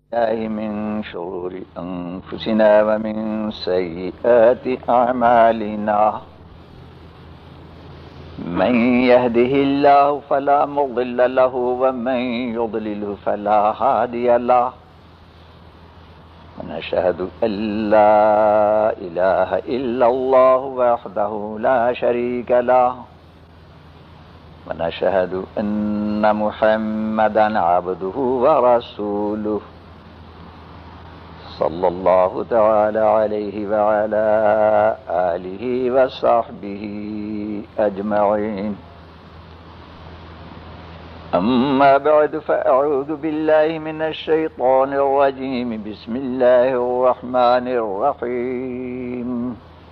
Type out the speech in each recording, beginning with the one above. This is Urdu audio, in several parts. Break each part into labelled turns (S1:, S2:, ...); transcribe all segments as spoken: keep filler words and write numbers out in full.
S1: الله من شرور أنفسنا ومن سيئات أعمالنا من يهده الله فلا مضل له ومن يضلل فلا هادي له ونشهد أن لا إله إلا الله وحده لا شريك له ونشهد أن محمدا عبده ورسوله صلى الله تعالى عليه وعلى آله وصحبه أجمعين أما بعد فأعوذ بالله من الشيطان الرجيم بسم الله الرحمن الرحيم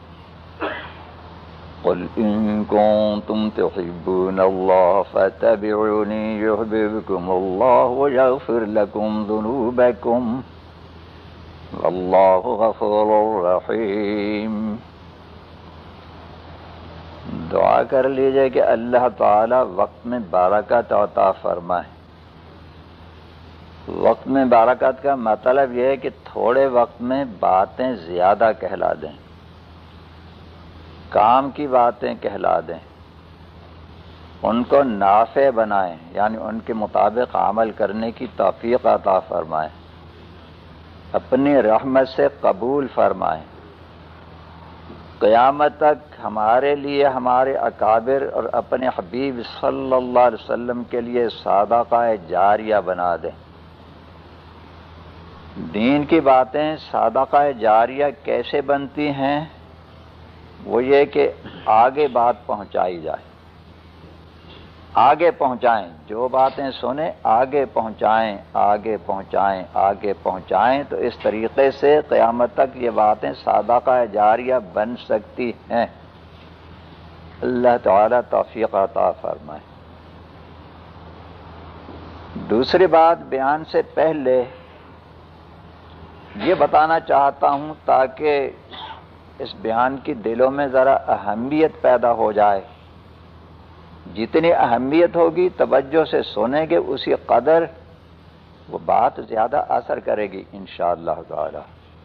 S1: قل إن كنتم تحبون الله فاتبعوني يحببكم الله ويغفر لكم ذنوبكم واللہ غفور رحیم۔ دعا کر لیجئے کہ اللہ تعالی وقت میں برکت عطا فرمائے۔ وقت میں برکت کا مطلب یہ ہے کہ تھوڑے وقت میں باتیں زیادہ کہلا دیں، کام کی باتیں کہلا دیں، ان کو نافع بنائیں، یعنی ان کے مطابق عمل کرنے کی توفیق عطا فرمائیں، اپنی رحمت سے قبول فرمائیں۔ قیامت تک ہمارے لیے ہمارے اکابر اور اپنے حبیب صلی اللہ علیہ وسلم کے لیے صدقہ جاریہ بنا دیں۔ دین کی باتیں صدقہ جاریہ کیسے بنتی ہیں؟ وہ یہ کہ آگے بات پہنچائی جائے، آگے پہنچائیں، جو باتیں سنیں آگے پہنچائیں آگے پہنچائیں آگے پہنچائیں تو اس طریقے سے قیامت تک یہ باتیں صدقہ جاریہ بن سکتی ہیں۔ اللہ تعالی توفیق عطا فرمائے۔ دوسری بات بیان سے پہلے یہ بتانا چاہتا ہوں تاکہ اس بیان کی دلوں میں ذرا اہمیت پیدا ہو جائے۔ جتنی اہمیت ہوگی توجہ سے سنیں گے اسی قدر وہ بات زیادہ اثر کرے گی انشاءاللہ تعالی۔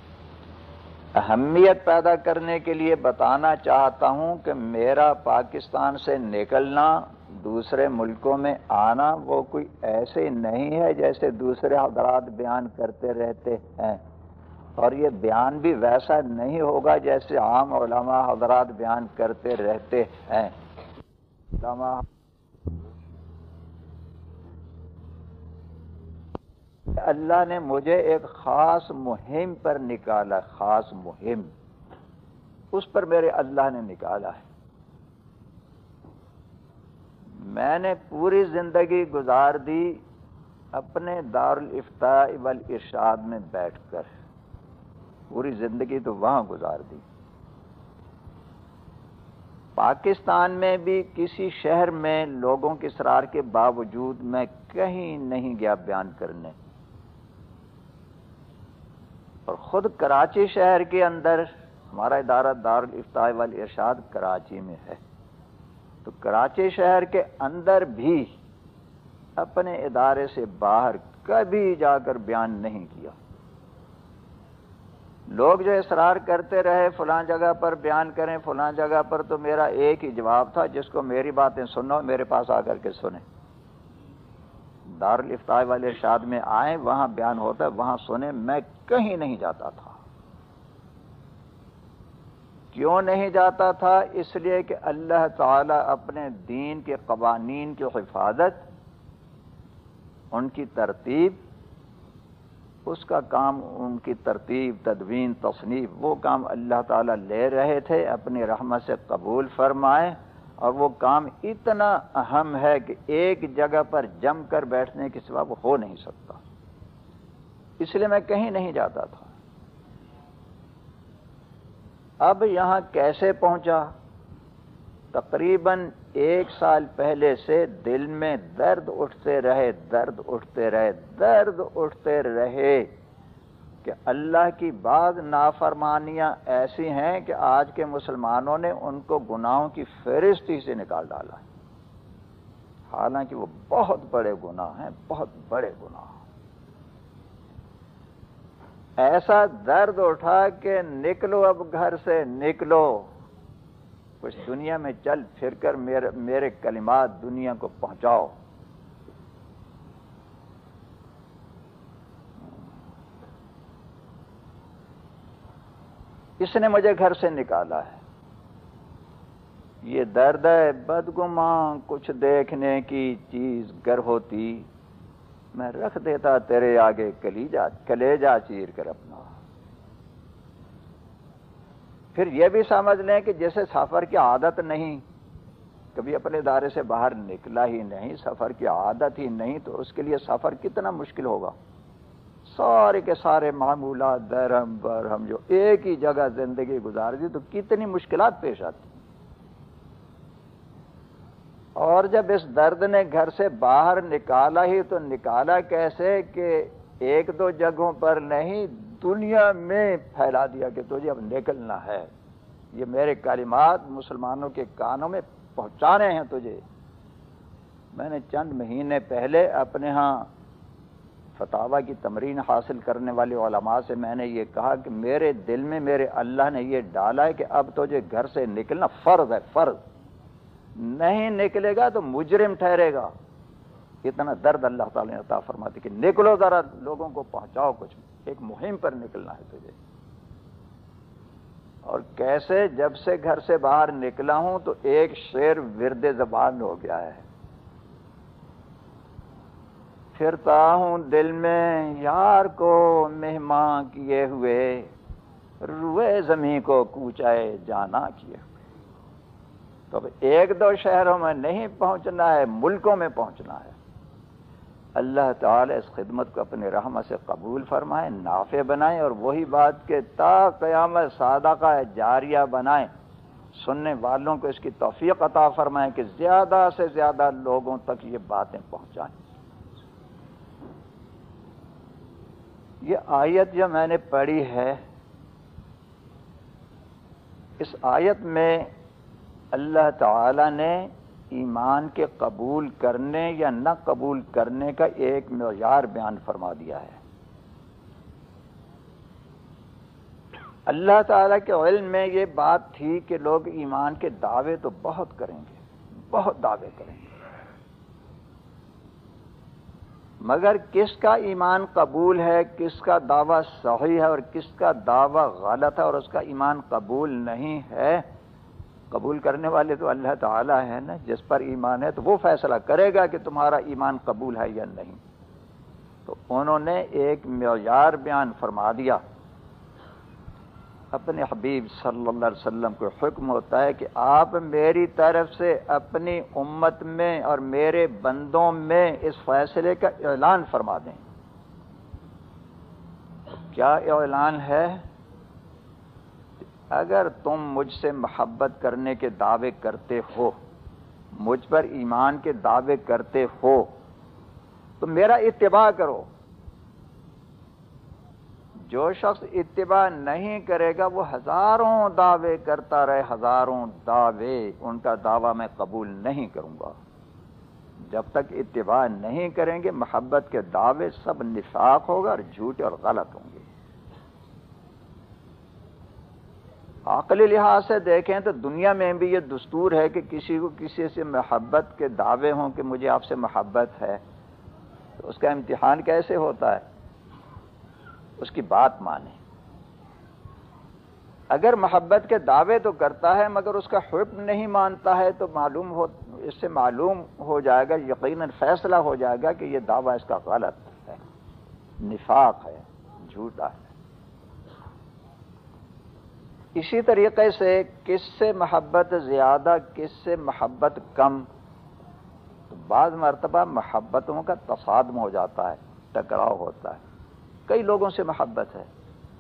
S1: اہمیت پیدا کرنے کے لیے بتانا چاہتا ہوں کہ میرا پاکستان سے نکلنا، دوسرے ملکوں میں آنا، وہ کوئی ایسے نہیں ہے جیسے دوسرے حضرات بیان کرتے رہتے ہیں، اور یہ بیان بھی ویسا نہیں ہوگا جیسے عام علماء حضرات بیان کرتے رہتے ہیں۔ اللہ نے مجھے ایک خاص مہم پر نکالا، خاص مہم اس پر میرے اللہ نے نکالا ہے۔ میں نے پوری زندگی گزار دی اپنے دارالافتاء والارشاد میں بیٹھ کر، پوری زندگی تو وہاں گزار دی۔ پاکستان میں بھی کسی شہر میں لوگوں کے اصرار کے باوجود میں کہیں نہیں گیا بیان کرنے، اور خود کراچی شہر کے اندر ہمارا ادارہ دارالافتاء والارشاد کراچی میں ہے، تو کراچی شہر کے اندر بھی اپنے ادارے سے باہر کبھی جا کر بیان نہیں کیا۔ لوگ جو اصرار کرتے رہے فلاں جگہ پر بیان کریں فلاں جگہ پر، تو میرا ایک ہی جواب تھا، جس کو میری باتیں سنو میرے پاس آ کر کے سنیں، دارالافتاء والارشاد میں آئیں، وہاں بیان ہوتا ہے وہاں سنیں۔ میں کہیں نہیں جاتا تھا۔ کیوں نہیں جاتا تھا؟ اس لیے کہ اللہ تعالی اپنے دین کے قوانین کی حفاظت، ان کی ترتیب، اس کا کام، ان کی ترتیب تدوین تصنیف، وہ کام اللہ تعالیٰ لے رہے تھے، اپنی رحمت سے قبول فرمائے، اور وہ کام اتنا اہم ہے کہ ایک جگہ پر جم کر بیٹھنے کے سوا وہ ہو نہیں سکتا، اس لیے میں کہیں نہیں جاتا تھا۔ اب یہاں کیسے پہنچا؟ تقریباً ایک سال پہلے سے دل میں درد اٹھتے رہے درد اٹھتے رہے درد اٹھتے رہے کہ اللہ کی بعض نافرمانیاں ایسی ہیں کہ آج کے مسلمانوں نے ان کو گناہوں کی فہرست ہی سے نکال ڈالا ہے، حالانکہ وہ بہت بڑے گناہ ہیں، بہت بڑے گناہ۔ ایسا درد اٹھا کہ نکلو اب گھر سے نکلو، کچھ دنیا میں چل پھر کر میرے میرے کلمات دنیا کو پہنچاؤ۔ اس نے مجھے گھر سے نکالا ہے، یہ درد ہے بدگماں، کچھ دیکھنے کی چیز گر ہوتی میں رکھ دیتا تیرے آگے کلیجا کلیجا چیر کر اپنا۔ پھر یہ بھی سمجھ لیں کہ جیسے سفر کی عادت نہیں، کبھی اپنے دائرے سے باہر نکلا ہی نہیں، سفر کی عادت ہی نہیں، تو اس کے لیے سفر کتنا مشکل ہوگا۔ سارے کے سارے معمولات درہم برہم جو ایک ہی جگہ زندگی گزار دی تو کتنی مشکلات پیش آتی۔ اور جب اس درد نے گھر سے باہر نکالا ہی تو نکالا کیسے کہ ایک دو جگہوں پر نہیں، دنیا میں پھیلا دیا کہ تجھے اب نکلنا ہے، یہ میرے کلمات مسلمانوں کے کانوں میں پہنچانے ہیں تجھے۔ میں نے چند مہینے پہلے اپنے ہاں فتاوی کی تمرین حاصل کرنے والے علماء سے میں نے یہ کہا کہ میرے دل میں میرے اللہ نے یہ ڈالا ہے کہ اب تجھے گھر سے نکلنا فرض ہے، فرض، نہیں نکلے گا تو مجرم ٹھہرے گا۔ اتنا درد اللہ تعالیٰ نے عطا فرماتی کہ نکلو ذرا لوگوں کو پہنچاؤ کچھ، ایک مہم پر نکلنا ہے تجھے۔ اور کیسے جب سے گھر سے باہر نکلا ہوں تو ایک شعر ورد زبان ہو گیا ہے، پھرتا ہوں دل میں یار کو مہمان کیے ہوئے، روئے زمیں کو کوچائے جانا کیے ہوئے۔ تو اب ایک دو شہروں میں نہیں پہنچنا ہے، ملکوں میں پہنچنا ہے۔ اللہ تعالی اس خدمت کو اپنے رحمت سے قبول فرمائے، نافع بنائیں، اور وہی بات کہ تا قیامت صادقہ جاریہ بنائیں، سننے والوں کو اس کی توفیق عطا فرمائیں کہ زیادہ سے زیادہ لوگوں تک یہ باتیں پہنچائیں۔ یہ آیت جو میں نے پڑھی ہے، اس آیت میں اللہ تعالی نے ایمان کے قبول کرنے یا نہ قبول کرنے کا ایک معیار بیان فرما دیا ہے۔ اللہ تعالیٰ کے علم میں یہ بات تھی کہ لوگ ایمان کے دعوے تو بہت کریں گے، بہت دعوے کریں گے، مگر کس کا ایمان قبول ہے، کس کا دعویٰ صحیح ہے اور کس کا دعویٰ غلط ہے اور اس کا ایمان قبول نہیں ہے، قبول کرنے والے تو اللہ تعالیٰ ہے نا، جس پر ایمان ہے تو وہ فیصلہ کرے گا کہ تمہارا ایمان قبول ہے یا نہیں۔ تو انہوں نے ایک معیار بیان فرما دیا۔ اپنے حبیب صلی اللہ علیہ وسلم کو حکم ہوتا ہے کہ آپ میری طرف سے اپنی امت میں اور میرے بندوں میں اس فیصلے کا اعلان فرما دیں۔ کیا اعلان ہے؟ اگر تم مجھ سے محبت کرنے کے دعوے کرتے ہو، مجھ پر ایمان کے دعوے کرتے ہو، تو میرا اتباع کرو۔ جو شخص اتباع نہیں کرے گا وہ ہزاروں دعوے کرتا رہے، ہزاروں دعوے، ان کا دعویٰ میں قبول نہیں کروں گا۔ جب تک اتباع نہیں کریں گے محبت کے دعوے سب نفاق ہوگا اور جھوٹے اور غلط ہوں گے۔ عقلی لحاظ سے دیکھیں تو دنیا میں بھی یہ دستور ہے کہ کسی کو کسی سے محبت کے دعوے ہوں کہ مجھے آپ سے محبت ہے، تو اس کا امتحان کیسے ہوتا ہے؟ اس کی بات مانیں۔ اگر محبت کے دعوے تو کرتا ہے مگر اس کا حکم نہیں مانتا ہے تو معلوم ہو اس سے معلوم ہو جائے گا، یقیناً فیصلہ ہو جائے گا کہ یہ دعویٰ اس کا غلط ہے، نفاق ہے، جھوٹا ہے۔ اسی طریقے سے کس سے محبت زیادہ، کس سے محبت کم، تو بعض مرتبہ محبتوں کا تصادم ہو جاتا ہے، ٹکراؤ ہوتا ہے۔ کئی لوگوں سے محبت ہے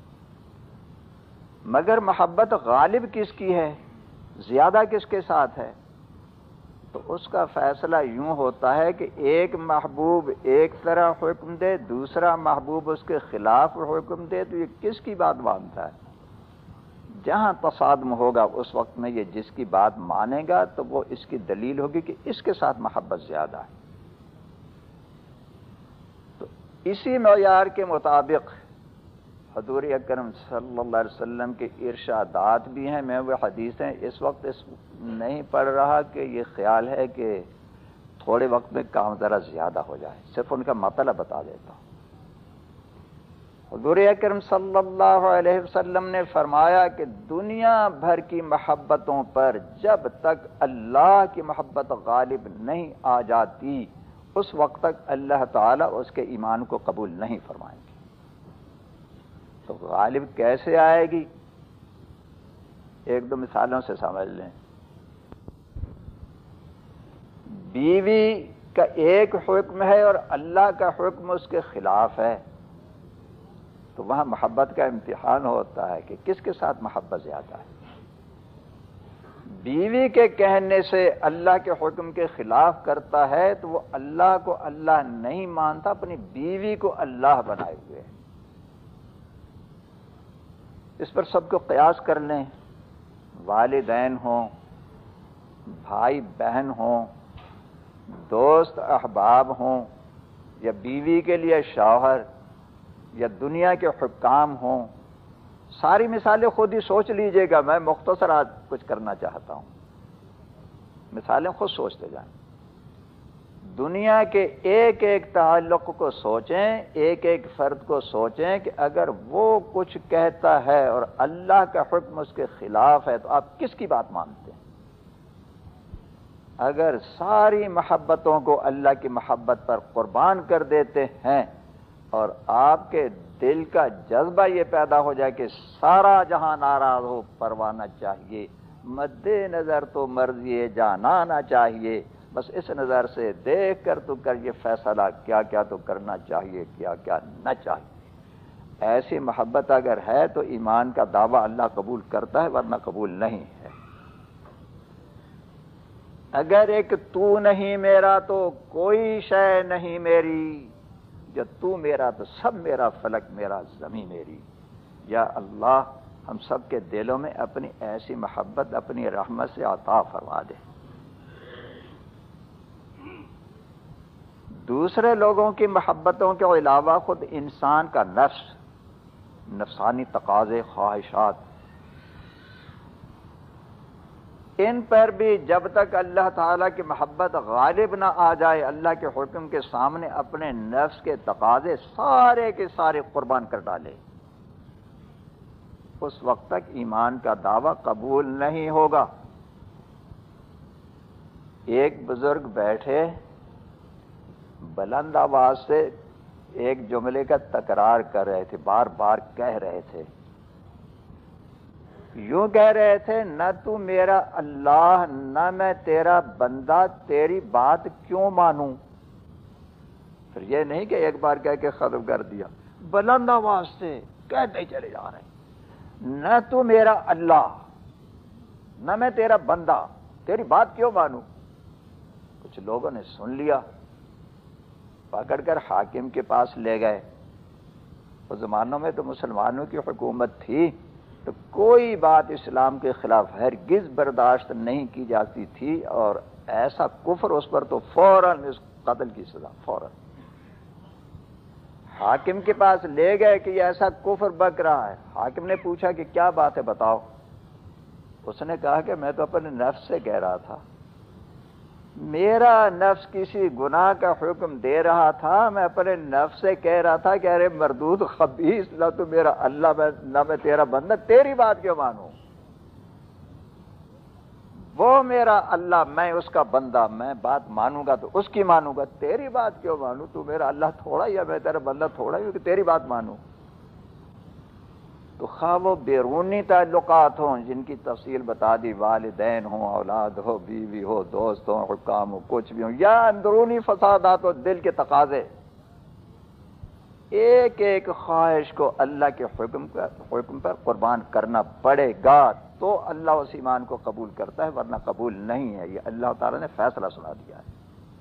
S1: مگر محبت غالب کس کی ہے، زیادہ کس کے ساتھ ہے، تو اس کا فیصلہ یوں ہوتا ہے کہ ایک محبوب ایک طرح حکم دے، دوسرا محبوب اس کے خلاف حکم دے، تو یہ کس کی بات مانتا ہے؟ جہاں تصادم ہوگا اس وقت میں یہ جس کی بات مانے گا تو وہ اس کی دلیل ہوگی کہ اس کے ساتھ محبت زیادہ ہے۔ تو اسی معیار کے مطابق حضور اکرم صلی اللہ علیہ وسلم کے ارشادات بھی ہیں، میں وہ حدیثیں اس وقت اس نہیں پڑھ رہا کہ یہ خیال ہے کہ تھوڑے وقت میں کام ذرا زیادہ ہو جائے، صرف ان کا مطلب بتا دیتا ہوں۔ حضور اکرم صلی اللہ علیہ وسلم نے فرمایا کہ دنیا بھر کی محبتوں پر جب تک اللہ کی محبت غالب نہیں آ جاتی اس وقت تک اللہ تعالیٰ اس کے ایمان کو قبول نہیں فرمائیں گے۔ تو غالب کیسے آئے گی؟ ایک دو مثالوں سے سمجھ لیں۔ بیوی کا ایک حکم ہے اور اللہ کا حکم اس کے خلاف ہے، تو وہاں محبت کا امتحان ہوتا ہے کہ کس کے ساتھ محبت زیادہ ہے۔ بیوی کے کہنے سے اللہ کے حکم کے خلاف کرتا ہے تو وہ اللہ کو اللہ نہیں مانتا، اپنی بیوی کو اللہ بنائے ہوئے۔ اس پر سب کو قیاس کر لیں، والدین ہوں، بھائی بہن ہوں، دوست احباب ہوں، یا بیوی کے لیے شوہر، یا دنیا کے حکام ہوں، ساری مثالیں خود ہی سوچ لیجئے گا، میں مختصرات کچھ کرنا چاہتا ہوں، مثالیں خود سوچتے جائیں۔ دنیا کے ایک ایک تعلق کو سوچیں، ایک ایک فرد کو سوچیں کہ اگر وہ کچھ کہتا ہے اور اللہ کا حکم اس کے خلاف ہے تو آپ کس کی بات مانتے ہیں؟ اگر ساری محبتوں کو اللہ کی محبت پر قربان کر دیتے ہیں اور آپ کے دل کا جذبہ یہ پیدا ہو جائے کہ سارا جہاں ناراض ہو پروانا چاہیے، مد نظر تو مرضی جانانا چاہیے، بس اس نظر سے دیکھ کر تو کر یہ فیصلہ کیا کیا تو کرنا چاہیے، کیا کیا نہ چاہیے، ایسی محبت اگر ہے تو ایمان کا دعویٰ اللہ قبول کرتا ہے، ورنہ قبول نہیں ہے۔ اگر ایک تو نہیں میرا تو کوئی شے نہیں میری، جو تو میرا تو سب میرا، فلک میرا زمین میری۔ یا اللہ ہم سب کے دلوں میں اپنی ایسی محبت اپنی رحمت سے عطا فرما دے۔ دوسرے لوگوں کی محبتوں کے علاوہ خود انسان کا نفس، نفسانی تقاضے، خواہشات، ان پر بھی جب تک اللہ تعالیٰ کی محبت غالب نہ آ جائے، اللہ کے حکم کے سامنے اپنے نفس کے تقاضے سارے کے سارے قربان کر ڈالے، اس وقت تک ایمان کا دعویٰ قبول نہیں ہوگا۔ ایک بزرگ بیٹھے بلند آواز سے ایک جملے کا تکرار کر رہے تھے، بار بار کہہ رہے تھے، یوں کہہ رہے تھے، نہ تو میرا اللہ نہ میں تیرا بندہ، تیری بات کیوں مانوں؟ پھر یہ نہیں کہ ایک بار کہہ کے ختم کر دیا، بلند آواز سے کہتے چلے جا رہے ہیں، نہ تو میرا اللہ نہ میں تیرا بندہ، تیری بات کیوں مانوں؟ کچھ لوگوں نے سن لیا، پکڑ کر حاکم کے پاس لے گئے۔ اس زمانوں میں تو مسلمانوں کی حکومت تھی تو کوئی بات اسلام کے خلاف ہرگز برداشت نہیں کی جاتی تھی، اور ایسا کفر اس پر تو فوراً اس قتل کی سزا، فوراً۔ حاکم کے پاس لے گئے کہ یہ ایسا کفر بک رہا ہے۔ حاکم نے پوچھا کہ کیا بات ہے بتاؤ۔ اس نے کہا کہ میں تو اپنے نفس سے کہہ رہا تھا، میرا نفس کسی گناہ کا حکم دے رہا تھا، میں اپنے نفس سے کہہ رہا تھا کہ ارے مردود خبیث، نہ تو میرا اللہ میں نہ میں تیرا بندہ، تیری بات کیوں مانوں؟ وہ میرا اللہ، میں اس کا بندہ، میں بات مانوں گا تو اس کی مانوں گا، تیری بات کیوں مانوں؟ تو میرا اللہ تھوڑا یا میں تیرا بندہ تھوڑا ہی کہ تیری بات مانوں؟ تو خواہ وہ بیرونی تعلقات ہوں جن کی تفصیل بتا دی، والدین ہوں، اولاد ہو، بیوی ہو، دوست ہوں، حکام ہو، کچھ بھی ہوں، یا اندرونی فسادات ہو، دل کے تقاضے، ایک ایک خواہش کو اللہ کے حکم پر حکم پر قربان کرنا پڑے گا تو اللہ اس ایمان کو قبول کرتا ہے، ورنہ قبول نہیں ہے۔ یہ اللہ تعالیٰ نے فیصلہ سنا دیا ہے۔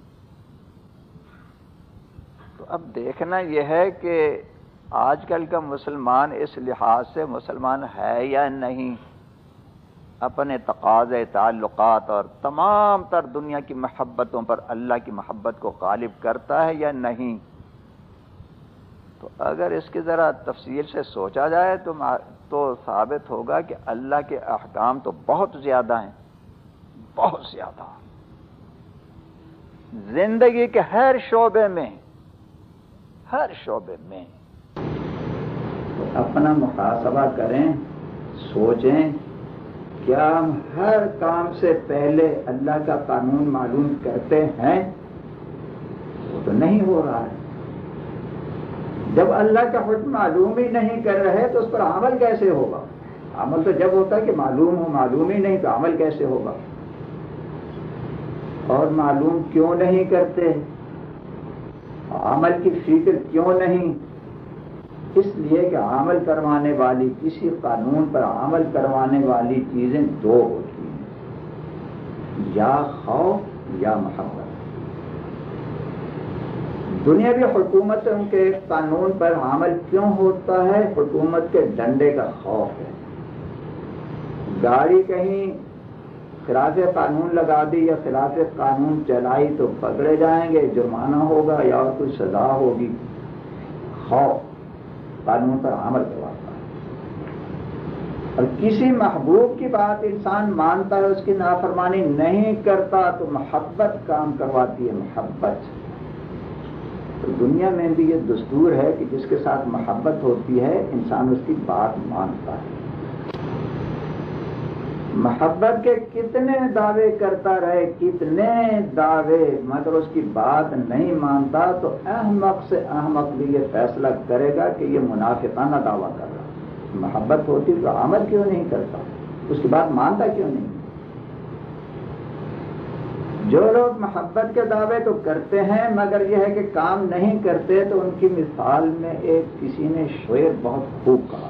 S1: تو اب دیکھنا یہ ہے کہ آج کل کا مسلمان اس لحاظ سے مسلمان ہے یا نہیں، اپنے تقاضے، تعلقات اور تمام تر دنیا کی محبتوں پر اللہ کی محبت کو غالب کرتا ہے یا نہیں؟ تو اگر اس کی ذرا تفصیل سے سوچا جائے تو تو ثابت ہوگا کہ اللہ کے احکام تو بہت زیادہ ہیں، بہت زیادہ، زندگی کے ہر شعبے میں، ہر شعبے میں۔ تو اپنا محاسبہ کریں، سوچیں، کیا ہم ہر کام سے پہلے اللہ کا قانون معلوم کرتے ہیں؟ وہ تو نہیں ہو رہا ہے۔ جب اللہ کا حکم معلوم ہی نہیں کر رہے تو اس پر عمل کیسے ہوگا؟ عمل تو جب ہوتا ہے کہ معلوم ہو، معلوم ہی نہیں تو عمل کیسے ہوگا؟ اور معلوم کیوں نہیں کرتے؟ عمل کی فکر کیوں نہیں؟ اس لیے کہ عمل کروانے والی، کسی قانون پر عمل کروانے والی چیزیں دو ہوتی ہیں، یا خوف یا محبت۔ دنیاوی حکومتوں کے قانون پر عمل کیوں ہوتا ہے؟ حکومت کے ڈنڈے کا خوف ہے۔ گاڑی کہیں خلاف قانون لگا دی یا خلاف قانون چلائی تو پکڑے جائیں گے، جرمانہ ہوگا یا اور کوئی سزا ہوگی، خوف قانون پر عمل کرواتا ہے۔ اور کسی محبوب کی بات انسان مانتا ہے، اس کی نافرمانی نہیں کرتا تو محبت کام کرواتی ہے، محبت۔ تو دنیا میں بھی یہ دستور ہے کہ جس کے ساتھ محبت ہوتی ہے انسان اس کی بات مانتا ہے۔ محبت کے کتنے دعوے کرتا رہے، کتنے دعوے، مگر اس کی بات نہیں مانتا تو احمق سے احمق بھی یہ فیصلہ کرے گا کہ یہ منافقانہ دعویٰ کر رہا۔ محبت ہوتی تو عمل کیوں نہیں کرتا، اس کی بات مانتا کیوں نہیں؟ جو لوگ محبت کے دعوے تو کرتے ہیں مگر یہ ہے کہ کام نہیں کرتے، تو ان کی مثال میں ایک کسی نے شعر بہت خوب کہا،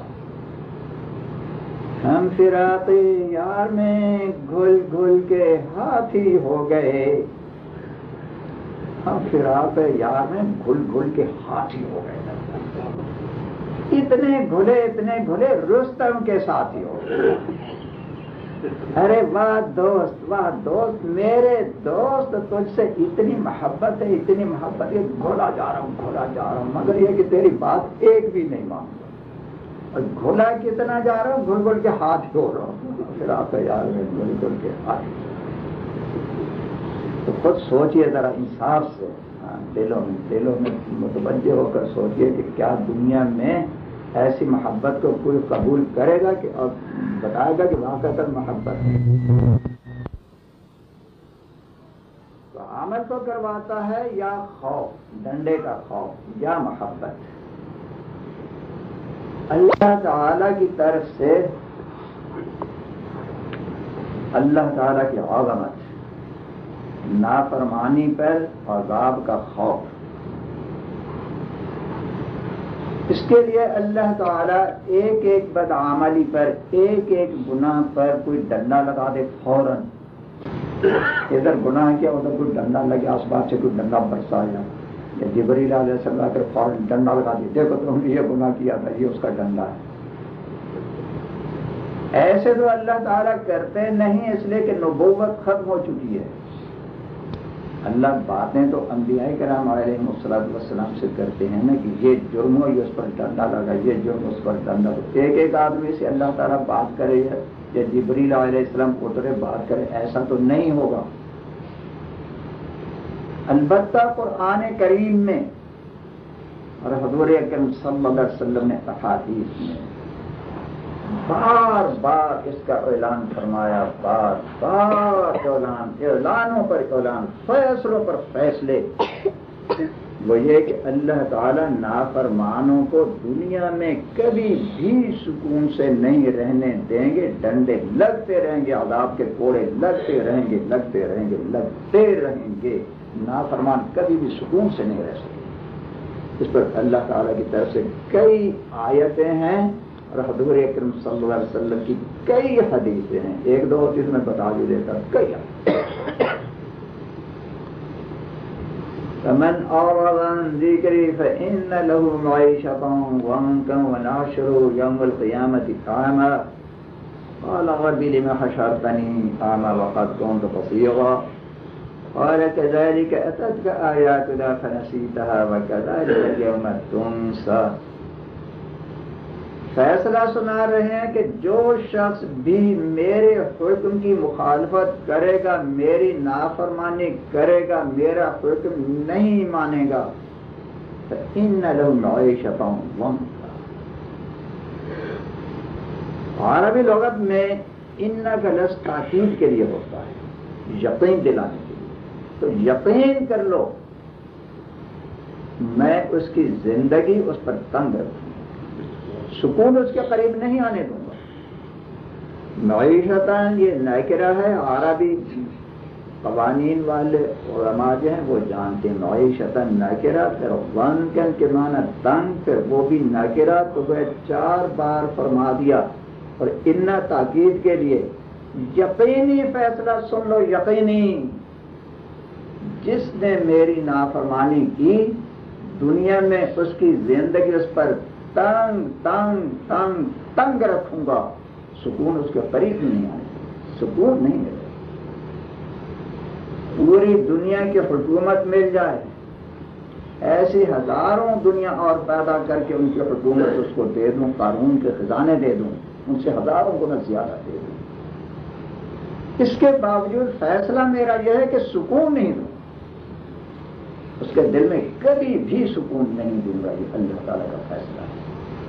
S1: ہم فراق یار میں گھل گھل کے ہاتھی ہو گئے، ہم فراق یار میں گھل گھل کے ہاتھی ہو گئے، اتنے گھلے اتنے گھلے رستم کے ساتھی ہو گئے۔ ارے واہ دوست، واہ دوست، میرے دوست تجھ سے اتنی محبت ہے، اتنی محبت ہے، گھولا جا رہا ہوں گھولا جا رہا ہوں، مگر یہ کہ تیری بات ایک بھی نہیں مانتا، اور گھولا کتنا جا رہا ہوں، گھل گھل کے ہاتھ ہو رہا ہوں، پھر آپ یار میں گھل گھل کے ہاتھ۔ تو خود سوچئے ذرا انصاف سے، دلوں میں دلوں میں متوجہ ہو کر سوچئے کہ کیا دنیا میں ایسی محبت کو کوئی قبول کرے گا کہ اور بتائے گا کہ واقعہ محبت ہے؟ تو عمل کو کرواتا ہے یا خوف، ڈنڈے کا خوف، یا محبت؟ اللہ تعالی کی طرف سے اللہ تعالی کی عظمت، نافرمانی پر عذاب کا خوف، اس کے لیے اللہ تعالیٰ ایک ایک بدعملی پر، ایک ایک گناہ پر کوئی ڈنڈا لگا دے فوراً۔ ادھر گناہ کیا، ادھر کوئی ڈنڈا لگے، اسباب سے کوئی ڈنڈا برسایا، یا جبریل علیہ السلام کر فوراً ڈنڈا لگا دیا، دیکھو تم نے یہ گناہ کیا تھا، یہ اس کا ڈنڈا ہے۔ ایسے تو اللہ تعالیٰ کرتے نہیں، اس لیے کہ نبوت ختم ہو چکی ہے۔ اللہ باتیں تو انبیاء کرام علیہ السلام سے کرتے ہیں نا کہ یہ جرم ہو، یہ اس پر ڈنڈا لگا، یہ جرم اس پر ڈنڈا لگا۔ ایک ایک آدمی سے اللہ تعالیٰ بات کرے یا جبریل علیہ السلام اترے بات کرے، ایسا تو نہیں ہوگا۔ البتہ قرآن کریم میں اور حضور اکرم صلی اللہ علیہ وسلم نے احادیث میں بار بار اس کا اعلان فرمایا، بار بار اعلان، اعلانوں پر اعلان، فیصلوں پر فیصلے۔ وہ یہ کہ اللہ تعالیٰ نافرمانوں کو دنیا میں کبھی بھی سکون سے نہیں رہنے دیں گے، ڈنڈے لگتے رہیں گے، عذاب کے کوڑے لگتے رہیں گے، لگتے رہیں گے، لگتے رہیں گے۔ نافرمان کبھی بھی سکون سے نہیں رہ سکتے۔ اس پر اللہ تعالیٰ کی طرف سے کئی آیتیں ہیں اور حضور اکرم صلی اللہ علیہ وسلم کی کئی حدیثیں ہیں، ایک دو چیز میں بتا بھی دیتا ہوں، کئی فمن اعرض عن ذکری فإن له معیشۃ ضنکا ونحشره یوم القیامة اعما قال رب لم حشرتنی اعما وقد كنت بصیرا قال كذلك أتتك آياتنا فنسيتها وكذلك اليوم تنسى. فیصلہ سنا رہے ہیں کہ جو شخص بھی میرے حکم کی مخالفت کرے گا، میری نافرمانی کرے گا، میرا حکم نہیں مانے گا، فإن له معيشة ضنكا. عربی لغت میں ان کا لفظ تاکید کے لیے ہوتا ہے، یقین دلانے کے لیے. تو یقین کر لو میں اس کی زندگی اس پر تنگ رکھوں گا، سکون اس کے قریب نہیں آنے دوں گا. معیشتاً یہ نکرہ ہے، عربی قوانین والے علماء جو ہیں وہ جانتے ہیں معیشتاً نکرہ، پھر ضنکاً کے معنی تنگ، پھر وہ بھی نکرہ، تو وہ چار بار فرما دیا. اور ان تاکید کے لیے یقینی فیصلہ سن لو، یقینی جس نے میری نافرمانی کی دنیا میں اس کی زندگی اس پر تنگ تنگ تنگ تنگ رکھوں گا، سکون اس کے قریب نہیں آئے گا، سکون نہیں ملے. پوری دنیا کی حکومت مل جائے، ایسی ہزاروں دنیا اور پیدا کر کے ان کی حکومت اس کو دے دوں، قارون کے خزانے دے دوں، ان سے ہزاروں گنا زیادہ دے دوں، اس کے باوجود فیصلہ میرا یہ ہے کہ سکون نہیں دوں. اس کے دل میں کبھی بھی سکون نہیں دوں گا. یہ اللہ تعالیٰ کا فیصلہ ہے.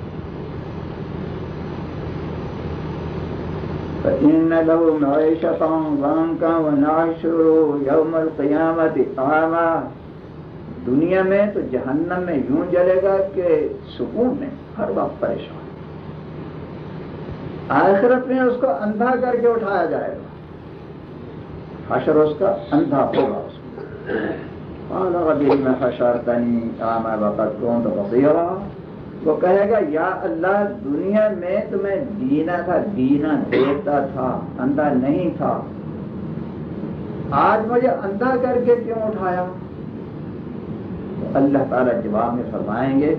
S1: فَإِنَّ لَهُ مَعِيشَةً ضَنكًا وَنَحْشُرُهُ يَوْمَ الْقِيَامَةِ أَعْمَىٰ. دنیا میں تو جہنم میں یوں جلے گا کہ سکون میں ہر وقت پریشان. آخرت میں اس کو اندھا کر کے اٹھایا جائے گا، حشر اس کا اندھا ہوگا. اس کو قال رب لم حشرتني أعمى وقد كنت بصيرا. وہ کہے گا یا اللہ دنیا میں تمہیں دینا تھا، دینا دیتا تھا، اندھا نہیں تھا، آج مجھے اندھا کر کے کیوں اٹھایا؟ اللہ تعالیٰ جواب میں فرمائیں گے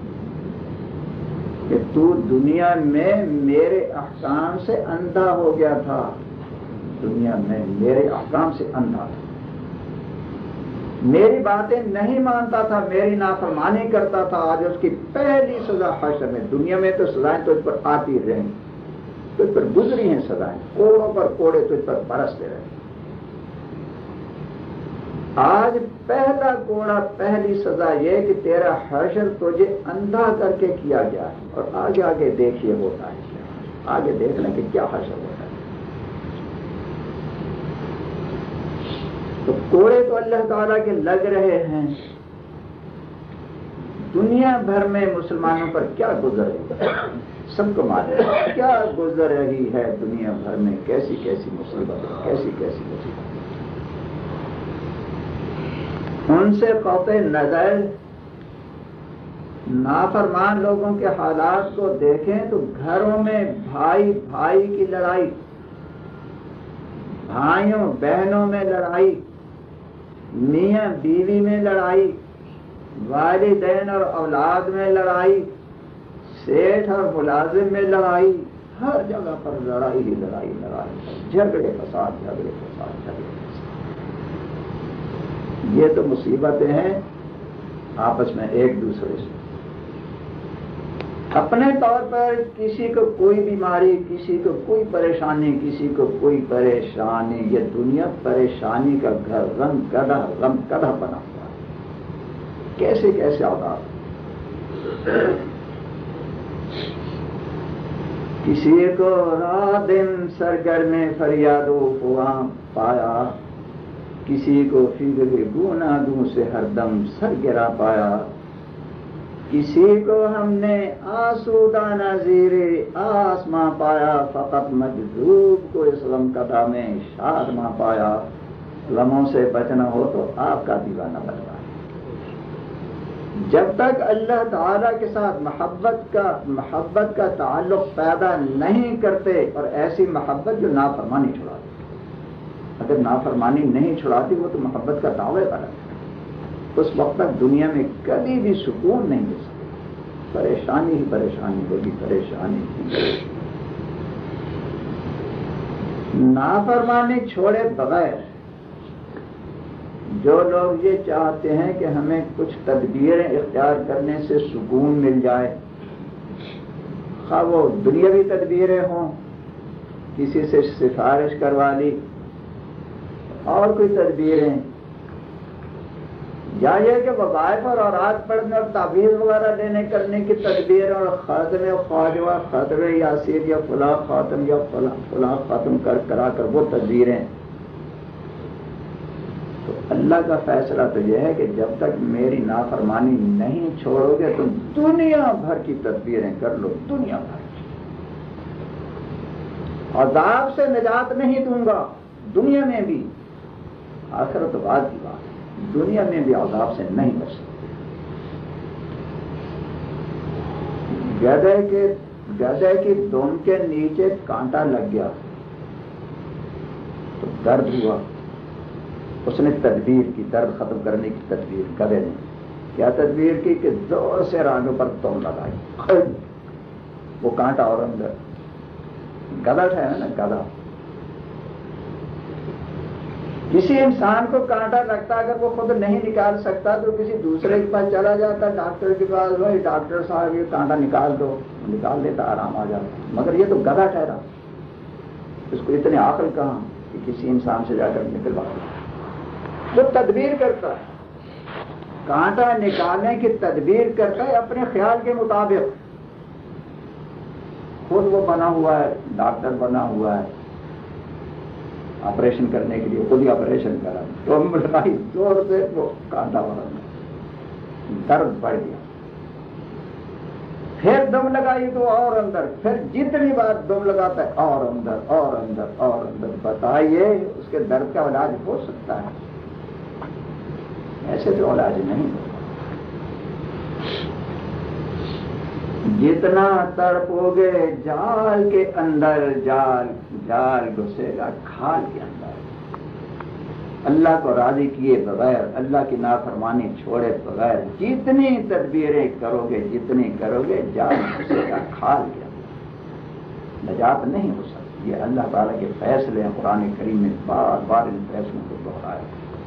S1: کہ تو دنیا میں میرے احکام سے اندھا ہو گیا تھا، دنیا میں میرے احکام سے اندھا تھا، میری باتیں نہیں مانتا تھا، میری نافرمانی کرتا تھا. آج اس کی پہلی سزا حشر میں. دنیا میں تو سزائیں تجھ پر آتی رہیں، تجھ پر گزری ہیں سزائیں، کوڑوں پر کوڑے تجھ پر برستے رہے. آج پہلا کوڑا، پہلی سزا یہ کہ تیرا حشر تجھے اندھا کر کے کیا گیا ہے. اور آگے آگے دیکھیے ہوتا ہے کیا، آگے دیکھ لیں کہ کیا حشر ہوتا ہے. تو کوڑے تو اللہ تعالیٰ کے لگ رہے ہیں. دنیا بھر میں مسلمانوں پر کیا گزر رہی ہے سب کو معلوم ہے، کیا گزر رہی ہے دنیا بھر میں، کیسی کیسی مصیبت، کیسی کیسی مصیبت. ان سے قطع نظر نافرمان لوگوں کے حالات کو دیکھیں تو گھروں میں بھائی بھائی کی لڑائی، بھائیوں بہنوں میں لڑائی، میاں بیوی میں لڑائی، والدین اور اولاد میں لڑائی، سیٹھ اور ملازم میں لڑائی، ہر جگہ پر لڑائی ہی لڑائی لڑائی، جھگڑے فساد جھگڑے فساد جھگڑے فساد. یہ تو مصیبتیں ہیں آپس میں ایک دوسرے سے. اپنے طور پر کسی کو کوئی بیماری، کسی کو کوئی پریشانی، کسی کو کوئی پریشانی. یہ دنیا پریشانی کا گھر، غم گدھا غم گدھا بنا ہوا ہے. کیسے کیسے عذاب. کسی کو رات دن سرگرم فریاد و فغاں پایا، کسی کو فکر گونا دوں سے ہر دم سر گرا پایا، کسی کو ہم نے آسودہ نظیر آسماں پایا، فقط مجذوب کو اس غم کا دام شاد ماں پایا. غموں سے بچنا ہو تو آپ کا دیوانہ بنوا ہے. جب تک اللہ تعالیٰ کے ساتھ محبت کا محبت کا تعلق پیدا نہیں کرتے، اور ایسی محبت جو نافرمانی چھڑاتی. اگر نافرمانی نہیں چھڑاتی وہ تو محبت کا دعوے پر ہے. اس وقت تک دنیا میں کبھی بھی سکون نہیں مل سکتا، پریشانی ہی پریشانی ہوگی، پریشانی ہی. نافرمانی چھوڑے بغیر جو لوگ یہ چاہتے ہیں کہ ہمیں کچھ تدبیریں اختیار کرنے سے سکون مل جائے، خواہ وہ دنیاوی تدبیریں ہوں، کسی سے سفارش کروا لی اور کوئی تدبیریں، یا یہ کہ وظائف اور اوراد پڑھنے اور تعویذ وغیرہ لینے کرنے کی تدبیر اور ختم خواجہ ختم یاسین یا فلاں خاتم یا فلاں فلاں خاتم کر کرا کر وہ تدبیریں، تو اللہ کا فیصلہ تو یہ ہے کہ جب تک میری نافرمانی نہیں چھوڑو گے تم دنیا بھر کی تدبیریں کر لو، دنیا بھر کی، عذاب سے نجات نہیں دوں گا دنیا میں بھی، آخرت بعد کی بات، دنیا میں بھی عذاب سے نہیں بچ سکتے۔ گدھے کے گدھے کی دم کے نیچے کانٹا لگ گیا تو درد ہوا، اس نے تدبیر کی، درد ختم کرنے کی تدبیر، گدھے نے کیا تدبیر کی کہ زور سے رانگوں پر دم لگائی، وہ کانٹا اور اندر، گدھا ہے نا گدھا، کسی انسان کو کانٹا لگتا اگر وہ خود نہیں نکال سکتا تو کسی دوسرے کے پاس چلا جاتا، ڈاکٹر کے پاس، بھائی ڈاکٹر صاحب یہ کانٹا نکال دو، نکال دیتا، آرام آ جاتا، مگر یہ تو گدھا ٹھہرا، اس کو اتنی عقل کہاں کہ کسی انسان سے جا کر نکلوا دے، وہ تدبیر کرتا ہے، کانٹا نکالنے کی تدبیر کرتا ہے اپنے خیال کے مطابق، خود وہ بنا ہوا ہے، ڈاکٹر بنا ہوا ہے، آپریشن کرنے کے لیے خود ہی آپریشن کرا، دم لگائی زور سے، وہ کانٹا بڑھا، درد بڑھ گیا، پھر دم لگائی تو اور اندر، پھر جتنی بار دم لگاتا ہے اور اندر اور اندر اور اندر، بتائیے اس کے درد کا علاج ہو سکتا ہے؟ ایسے تو علاج نہیں ہوگا، جتنا تڑپو گے جال کے اندر، جال جال گھسے گا کھال کے اندر، اللہ کو راضی کیے بغیر، اللہ کی نافرمانی چھوڑے بغیر جتنی تدبیریں کرو گے، جتنی کرو گے، جال گھسے گا کھال کے اندر، نجات نہیں ہو سکتی۔ یہ اللہ تعالیٰ کے فیصلے ہیں، قرآن کریم میں بار بار ان فیصلوں کو دہرایا۔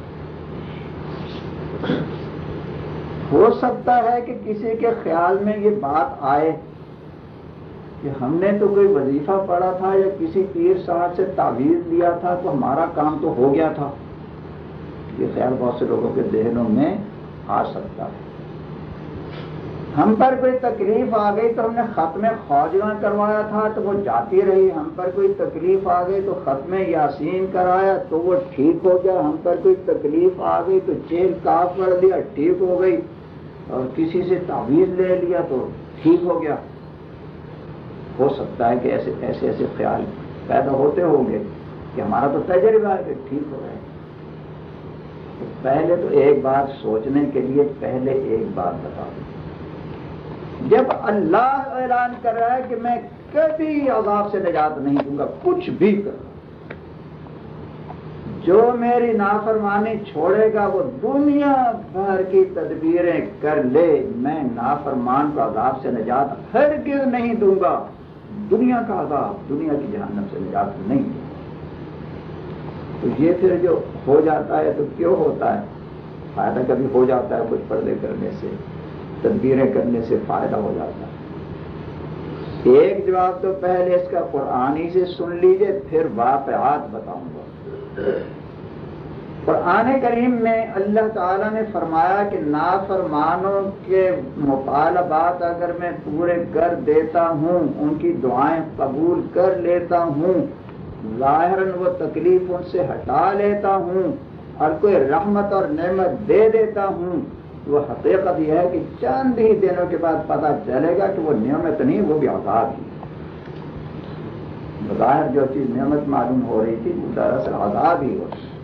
S1: ہو سکتا ہے کہ کسی کے خیال میں یہ بات آئے کہ ہم نے تو کوئی وظیفہ پڑھا تھا یا کسی پیر صاحب سے تعویذ لیا تھا تو ہمارا کام تو ہو گیا تھا، یہ خیال بہت سے لوگوں کے ذہنوں میں آ سکتا ہے۔ ہم پر کوئی تکلیف آ گئی تو ہم نے ختم خواجہ کروایا تھا تو وہ جاتی رہی، ہم پر کوئی تکلیف آ گئی تو ختم یاسین کرایا تو وہ ٹھیک ہو گیا، ہم پر کوئی تکلیف آ گئی تو چیل کاف پڑھ لیا ٹھیک ہو گئی، اور کسی سے تعویذ لے لیا تو ٹھیک ہو گیا۔ ہو سکتا ہے کہ ایسے ایسے ایسے خیال پیدا ہوتے ہوں گے کہ ہمارا تو تجربہ ہے کہ ٹھیک ہو گئے۔ تو پہلے تو ایک بات سوچنے کے لیے پہلے ایک بات بتا دوں، جب اللہ اعلان کر رہا ہے کہ میں کبھی عذاب سے نجات نہیں دوں گا، کچھ بھی کر، جو میری نافرمانی چھوڑے گا وہ دنیا بھر کی تدبیریں کر لے، میں نافرمان کو عذاب سے نجات ہرگز نہیں دوں گا، دنیا کا عذاب، دنیا کی جہنم سے نجات نہیں دوں گا۔ تو یہ پھر جو ہو جاتا ہے تو کیوں ہوتا ہے؟ فائدہ کبھی ہو جاتا ہے کچھ پردے کرنے سے، تدبیریں کرنے سے فائدہ ہو جاتا ہے۔ ایک جواب تو پہلے اس کا قرآنی سے سن لیجئے، پھر واقعات بتاؤں گا۔ قرآن کریم میں اللہ تعالیٰ نے فرمایا کہ نافرمانوں کے مطالبات اگر میں پورے کر دیتا ہوں، ان کی دعائیں قبول کر لیتا ہوں، ظاہراً وہ تکلیف ان سے ہٹا لیتا ہوں اور کوئی رحمت اور نعمت دے دیتا ہوں، وہ حقیقت یہ ہے کہ چند ہی دنوں کے بعد پتہ چلے گا کہ وہ نعمت نہیں، وہ بھی عذاب ہی۔ بظاہر جو چیز نعمت معلوم ہو رہی تھی وہ دراصل عذاب ہی ہو رہی۔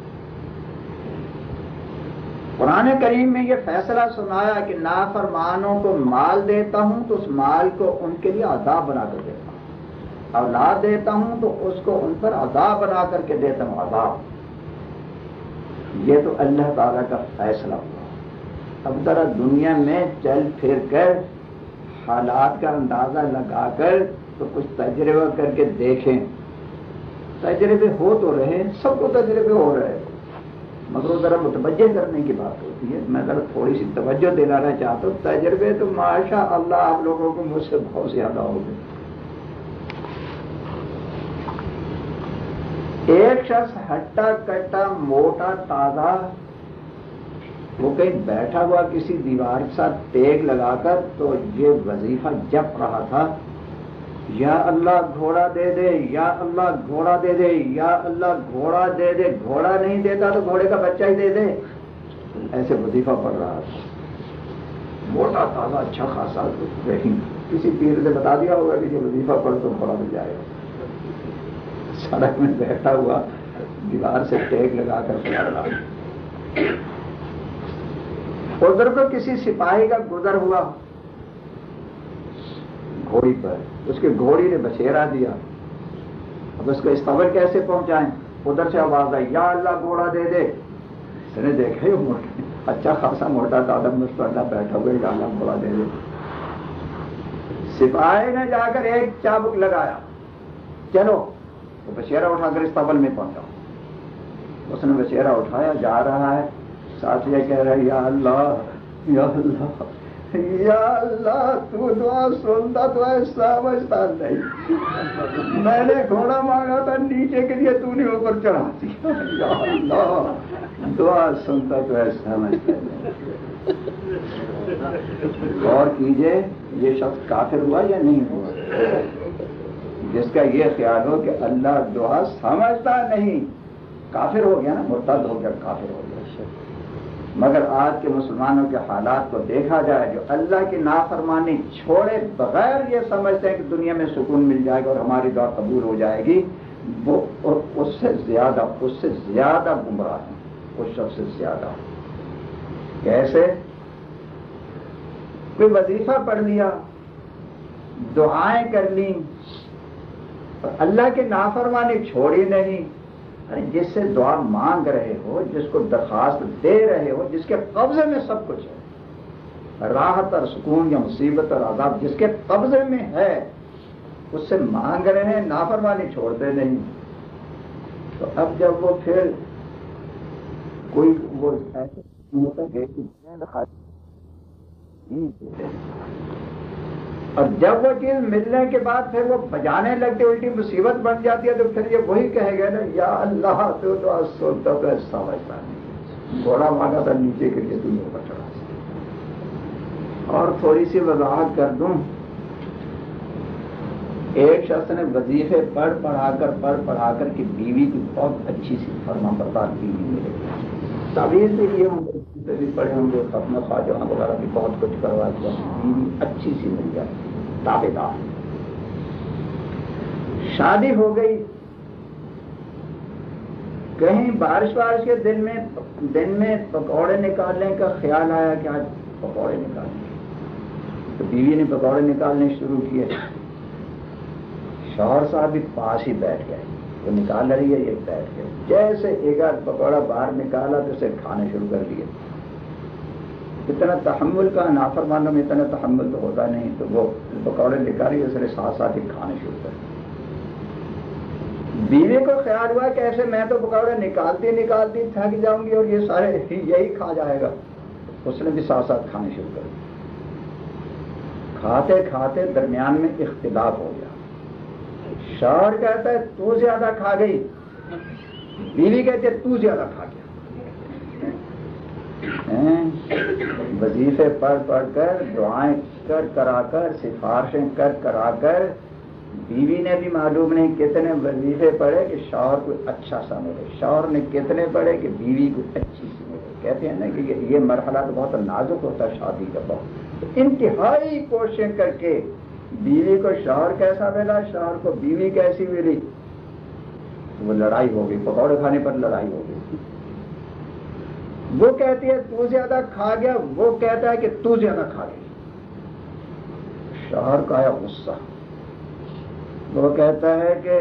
S1: قرآن کریم میں یہ فیصلہ سنایا کہ نافرمانوں کو مال دیتا ہوں تو اس مال کو ان کے لیے عذاب بنا کر دیتا ہوں، اولاد دیتا ہوں تو اس کو ان پر عذاب بنا کر کے دیتا ہوں، عذاب۔ یہ تو اللہ تعالیٰ کا فیصلہ ہوا۔ اب ذرا دنیا میں چل پھر کر حالات کا اندازہ لگا کر تو کچھ تجربہ کر کے دیکھیں، تجربے ہو تو رہے، سب کو تجربے ہو رہے، مگر وہ ذرا متوجہ کرنے کی بات ہوتی ہے. میں ذرا تھوڑی سی توجہ دلانا چاہتا ہوں. تجربے تو ماشاء اللہ آپ لوگوں کو مجھ سے بہت زیادہ ہو گئے. ایک شخص ہٹا کٹا موٹا تازہ وہ کہیں بیٹھا ہوا کسی دیوار کے ساتھ ٹیک لگا کر تو یہ وظیفہ جپ رہا تھا، یا اللہ گھوڑا دے دے، یا اللہ گھوڑا دے دے، یا اللہ گھوڑا دے دے. گھوڑا نہیں دیتا تو گھوڑے کا بچہ ہی دے دے. ایسے وظیفہ پڑھ رہا تھا، موٹا تازہ اچھا خاصا. کسی پیر سے بتا دیا ہوگا کہ یہ وظیفہ پڑھ تو گھوڑا مل جائے گا. سڑک میں بیٹھا ہوا دیوار سے ٹیک لگا کر پڑھ رہا. ادھر کو کسی سپاہی کا گزر ہوا گھوڑی پر، اس کے گھوڑی نے بچھیرا دیا. اب اس کو استقبال کیسے پہنچائیں؟ ادھر سے آواز آئی یا اللہ گھوڑا دے دے. اس نے دیکھا یہ موٹا اچھا خاصا موٹا دادا مستقبل بیٹھا ہوئے، یا اللہ گھوڑا دے دے. سپاہی نے جا کر ایک چابک لگایا، چلو. وہ بچھیرا اٹھا کر استقبال میں پہنچا. اس نے بچھیرا اٹھایا، جا رہا ہے، ساتھ یہ کہہ رہا ہے یا اللہ یا اللہ یا اللہ تو دعا سنتا تو ایسا سمجھتا نہیں. میں نے گھوڑا مانگا تھا نیچے کے لیے، تو نے اوپر چڑھا دیا. یا اللہ دعا سنتا تو ایسا سمجھتا نہیں. غور کیجئے یہ شخص کافر ہوا یا نہیں ہوا؟ جس کا یہ خیال ہو کہ اللہ دعا سمجھتا نہیں، کافر ہو گیا نا، مرتد ہو گیا، کافر ہو گیا. مگر آج کے مسلمانوں کے حالات کو دیکھا جائے، جو اللہ کی نافرمانی چھوڑے بغیر یہ سمجھتے ہیں کہ دنیا میں سکون مل جائے گا اور ہماری دعا قبول ہو جائے گی، وہ اور اس سے زیادہ اس سے زیادہ گمراہ ہیں، اس شخص سے زیادہ. کیسے؟ کوئی وظیفہ پڑھ لیا، دعائیں کر لیں، اور اللہ کی نافرمانی چھوڑی نہیں. جس سے دعا مانگ رہے ہو، جس کو درخواست دے رہے ہو، جس کے قبضے میں سب کچھ ہے، راحت اور سکون یا مصیبت اور عذاب جس کے قبضے میں ہے، اس سے مانگ رہے ہیں، نافرمانی چھوڑتے نہیں. تو اب جب وہ پھر کوئی وہ ایسے ہوتا ہے اور جب وہ چیز ملنے کے بعد پھر وہ بجانے لگتے، الٹی مصیبت بن جاتی ہے، تو پھر یہ وہی کہے گا نا یا اللہ تو تو سنتا تو سمجھتا نہیں. گھوڑا مانگا تھا نیچے کے لیے، تو یہ اوپر چڑھا. اور تھوڑی سی وضاحت کر دوں. ایک شخص نے وظیفے پڑھ پڑھا کر پڑھ پڑھا کر کی بیوی کی بہت اچھی سی فرما بردار بیوی ملے. تعویذ بھی لیے ہوں گے، بھی پڑھے ہوں گے، اپنے خواجہ وغیرہ بھی بہت کچھ کروا دیا، بیوی اچھی سی مل جائے، تابع دار. شادی ہو گئی، کہیں بارش بارش کے دن میں دن میں پکوڑے نکالنے کا خیال آیا کہ آج پکوڑے نکالیں، تو بیوی نے پکوڑے نکالنے شروع کیے. شوہر صاحب بھی پاس ہی بیٹھ گئے، وہ نکال رہی ہے، یہ بیٹھ گئے. جیسے ایک آدھ پکوڑا باہر نکالا تو اسے کھانے شروع کر دیے. اتنا تحمل کا نافرمانوں میں اتنا تحمل تو ہوتا نہیں، تو وہ پکوڑے نکالی اس نے ساتھ ساتھ ہی کھانے شروع کر دیے. بیوی کو خیال ہوا کہ ایسے میں تو پکوڑے نکالتی نکالتی تھک جاؤں گی اور یہ سارے یہی کھا جائے گا. اس نے بھی ساتھ ساتھ کھانے شروع کر دیے. کھاتے کھاتے درمیان میں اختلاف ہو گیا. شوہر کہتا ہے تو زیادہ کھا گئی، بیوی کہتی ہے تو زیادہ کھا گیا. وظیفے پڑھ پڑھ کر، دعائیں کر کرا کر، سفارشیں کر کرا کر، بیوی نے بھی معلوم نہیں کتنے وظیفے پڑھے کہ شوہر کو اچھا سا ملے، شوہر نے کتنے پڑھے کہ بیوی کو اچھی سی ملے. کہتے ہیں نا کہ یہ مرحلہ تو بہت نازک ہوتا ہے شادی کا. بہت انتہائی کوششیں کر کے بیوی کو شوہر کیسا ملا، شوہر کو بیوی کیسی ملی، وہ لڑائی ہو گئی. پکوڑے کھانے پر لڑائی ہو گئی. وہ کہتی ہے تو زیادہ کھا گیا، وہ کہتا ہے کہ تو زیادہ کھا گئی. شوہر کا آیا غصہ. وہ کہتا ہے کہ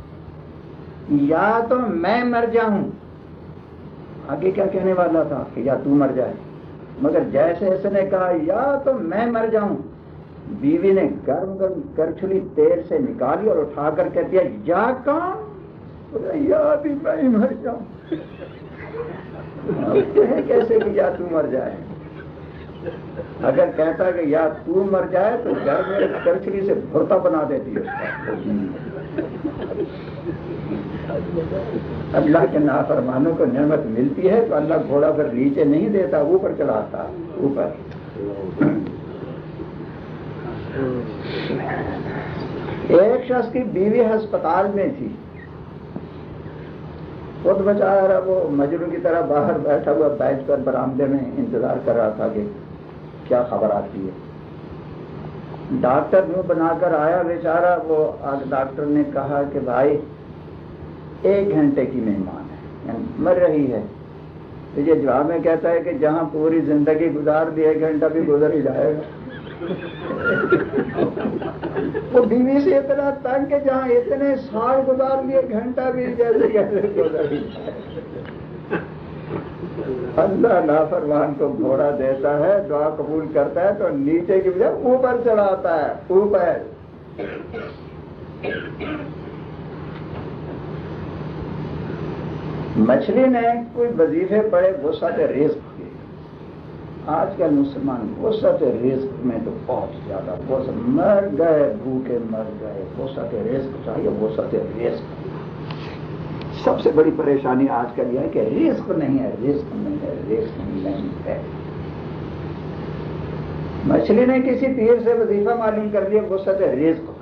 S1: یا تو میں مر جاؤں، آگے کیا کہنے والا تھا کہ یا تو مر جائے، مگر جیسے اس نے کہا یا تو میں مر جاؤں، بیوی نے گرم گرم کرچھلی تیل سے نکالی اور اٹھا کر کہتی ہے یا کام، یا بھی میں مر جاؤں. کیسے کہ یا تو مر جائے؟ اگر کہتا کہ یا تو مر جائے تو گھر میں کرچلی سے بھرتا بنا دیتی ہے۔ اللہ کے نافرمانوں کو نعمت ملتی ہے تو اللہ گھوڑا پھر نیچے نہیں دیتا، اوپر چڑھاتا اوپر۔ ایک شخص کی بیوی ہسپتال میں تھی، خود بچارا وہ مجنون کی طرح باہر بیٹھا ہوا بیٹھ کر برآمدے میں انتظار کر رہا تھا کہ کیا خبر آتی ہے۔ ڈاکٹر منہ بنا کر آیا بیچارہ، وہ آج ڈاکٹر نے کہا کہ بھائی ایک گھنٹے کی مہمان ہے، یعنی مر رہی ہے۔ تو یہ جواب میں کہتا ہے کہ جہاں پوری زندگی گزار دی ایک گھنٹہ بھی گزر ہی جائے گا۔ وہ بیوی سے اتنا تنگ کہ جہاں اتنے سال گزار لیے گھنٹہ بھی جیسے کیسے گزر ہی جائے۔ اللہ نافرمان کو گھوڑا دیتا ہے، دعا قبول کرتا ہے تو نیچے کی بجائے اوپر چڑھاتا ہے، اوپر۔ مچھلی نے کوئی وظیفے پڑے وسعت رزق کے۔ آج کل مسلمان وسعت رزق میں تو بہت زیادہ وسعت، مر گئے بھوکے مر گئے، وسعت رزق چاہیے، وسعت رزق۔ سب سے بڑی پریشانی آج کل یہ ہے کہ رزق نہیں ہے، رزق نہیں ہے، رزق نہیں ہے۔ مچھلی نے کسی پیر سے وظیفہ معلوم کر لیا وسعت رزق کا،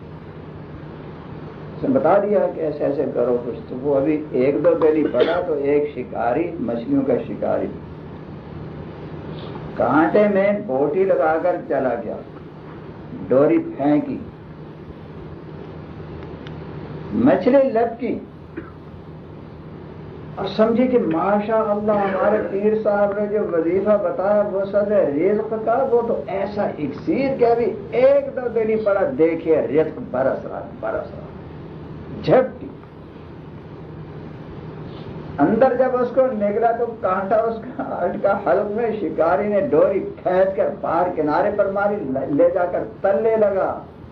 S1: اس نے بتا دیا کہ ایسے ایسے کرو کچھ، تو وہ ابھی ایک دو دلی پڑا تو ایک شکاری، مچھلیوں کا شکاری، کانٹے میں بوٹی لگا کر چلا گیا، ڈوری پھینکی، مچھلی لپکی اور سمجھی کہ ماشاء اللہ ہمارے پیر صاحب نے جو وظیفہ بتایا وسعت رزق کا، وہ تو ایسا اکسیر کہ ابھی ایک دو دن ہی پڑا، دیکھیے رزق برس رہا برس رہا جھپٹی۔ اندر جب اس کو نگلا تو کانٹا اس کا اٹکا حلق میں، شکاری نے ڈوری کھینچ کر باہر کنارے پر ماری، لے جا کر تلنے لگا۔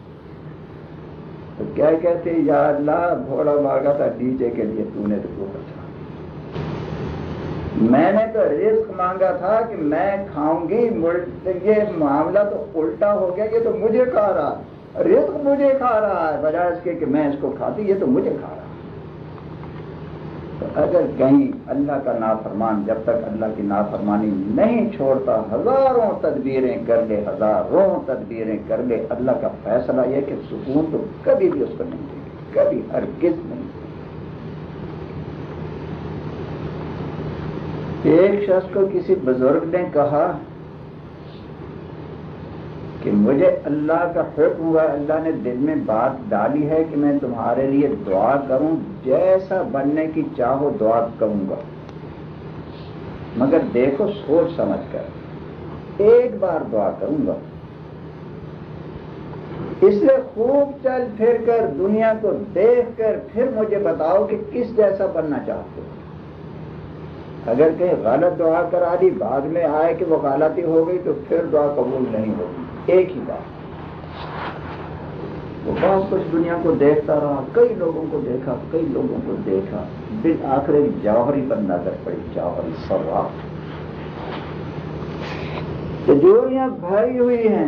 S1: تو کیا کہتے یا اللہ گھوڑا مانگا تھا نیچے کے لیے، تو نے تو اوپر چڑھا۔ میں نے تو رزق مانگا تھا کہ میں کھاؤں گی، یہ معاملہ تو الٹا ہو گیا، یہ تو مجھے کھا رہا ہے، رزق مجھے کھا رہا ہے، بجائے اس کے کہ میں اس کو کھاتی، یہ تو مجھے کھا رہا ہے۔ تو اگر کہیں اللہ کا نافرمان جب تک اللہ کی نافرمانی نہیں چھوڑتا، ہزاروں تدبیریں کر لے، ہزاروں تدبیریں کر لے، اللہ کا فیصلہ یہ کہ سکون تو کبھی بھی اس کو نہیں دے گی، کبھی ہرگز نہیں۔ ایک شخص کو کسی بزرگ نے کہا کہ مجھے اللہ کا حکم ہوا، اللہ نے دل میں بات ڈالی ہے کہ میں تمہارے لیے دعا کروں، جیسا بننے کی چاہو دعا کروں گا، مگر دیکھو سوچ سمجھ کر، ایک بار دعا کروں گا، اس لیے خوب چل پھر کر دنیا کو دیکھ کر پھر مجھے بتاؤ کہ کس جیسا بننا چاہتے ہو۔ اگر کہیں غلط دعا کرا دی، بعد میں آئے کہ وہ غلطی ہو گئی، تو پھر دعا قبول نہیں ہوگی۔ ایک ہی بات۔ وہ بہت کچھ دنیا کو دیکھتا رہا، کئی لوگوں کو دیکھا، کئی لوگوں کو دیکھا، بالآخر ایک جوہری پر نظر پڑی، جوہری سوراخ، تجوریاں بھری ہوئی ہیں،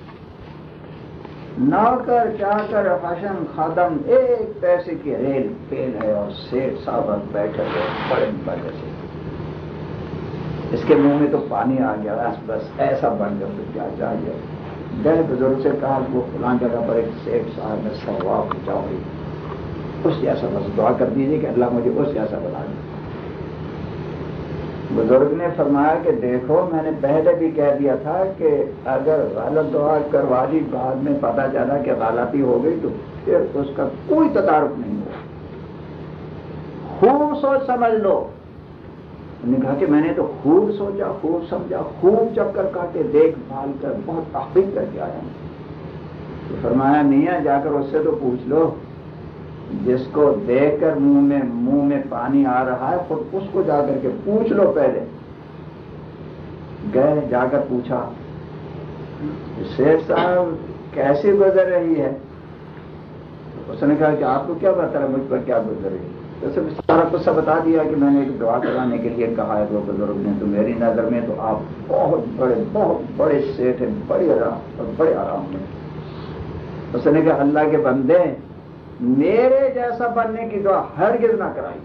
S1: نوکر چاکر حشم خادم، ایک پیسے کی ریل فیل ہے، اور سیٹ صاحب بیٹھے ہوئے بڑے بڑے سے، اس کے منہ میں تو پانی آ گیا، بس بس ایسا بن گیا، تو کیا چاہیے۔ گئے بزرگ سے کہا وہ فلاں جگہ پر ایک سیٹ صاحب میں ثواب جوہری، اس جیسا بس دعا کر دیجیے کہ اللہ مجھے اس جیسا بنا دے۔ بزرگ نے فرمایا کہ دیکھو میں نے پہلے بھی کہہ دیا تھا کہ اگر غلط دعا کروا دی، بعد میں پتہ چلا کہ غلطی ہو گئی، تو پھر اس کا کوئی تدارک نہیں ہوگا، خوب سوچ سمجھ لو۔ انہوں نے کہا کہ میں نے تو خوب سوچا، خوب سمجھا، خوب چکر کاٹے، دیکھ بھال کر بہت تحقیق کر کے آیا ہوں۔ تو فرمایا میاں جا کر اس سے تو پوچھ لو، جس کو دیکھ کر منہ میں منہ میں پانی آ رہا ہے، خود اس کو جا کر کے پوچھ لو پہلے۔ گئے، جا کر پوچھا شیخ صاحب کیسی گزر رہی ہے؟ اس نے کہا کہ آپ کو کیا بتا رہا، مجھ پر کیا گزر رہی ہے؟ جیسے سارا قصہ بتا دیا کہ میں نے ایک دعا کرانے کے لیے کہا ہے وہ بزرگ نے، تو میری نظر میں تو آپ بہت بڑے بہت بڑے سیٹ ہیں، بڑے آرام اور بڑے آرام میں. اس نے کہا اللہ کے بندے میرے جیسا بننے کی دعا ہرگز نہ کرائیے.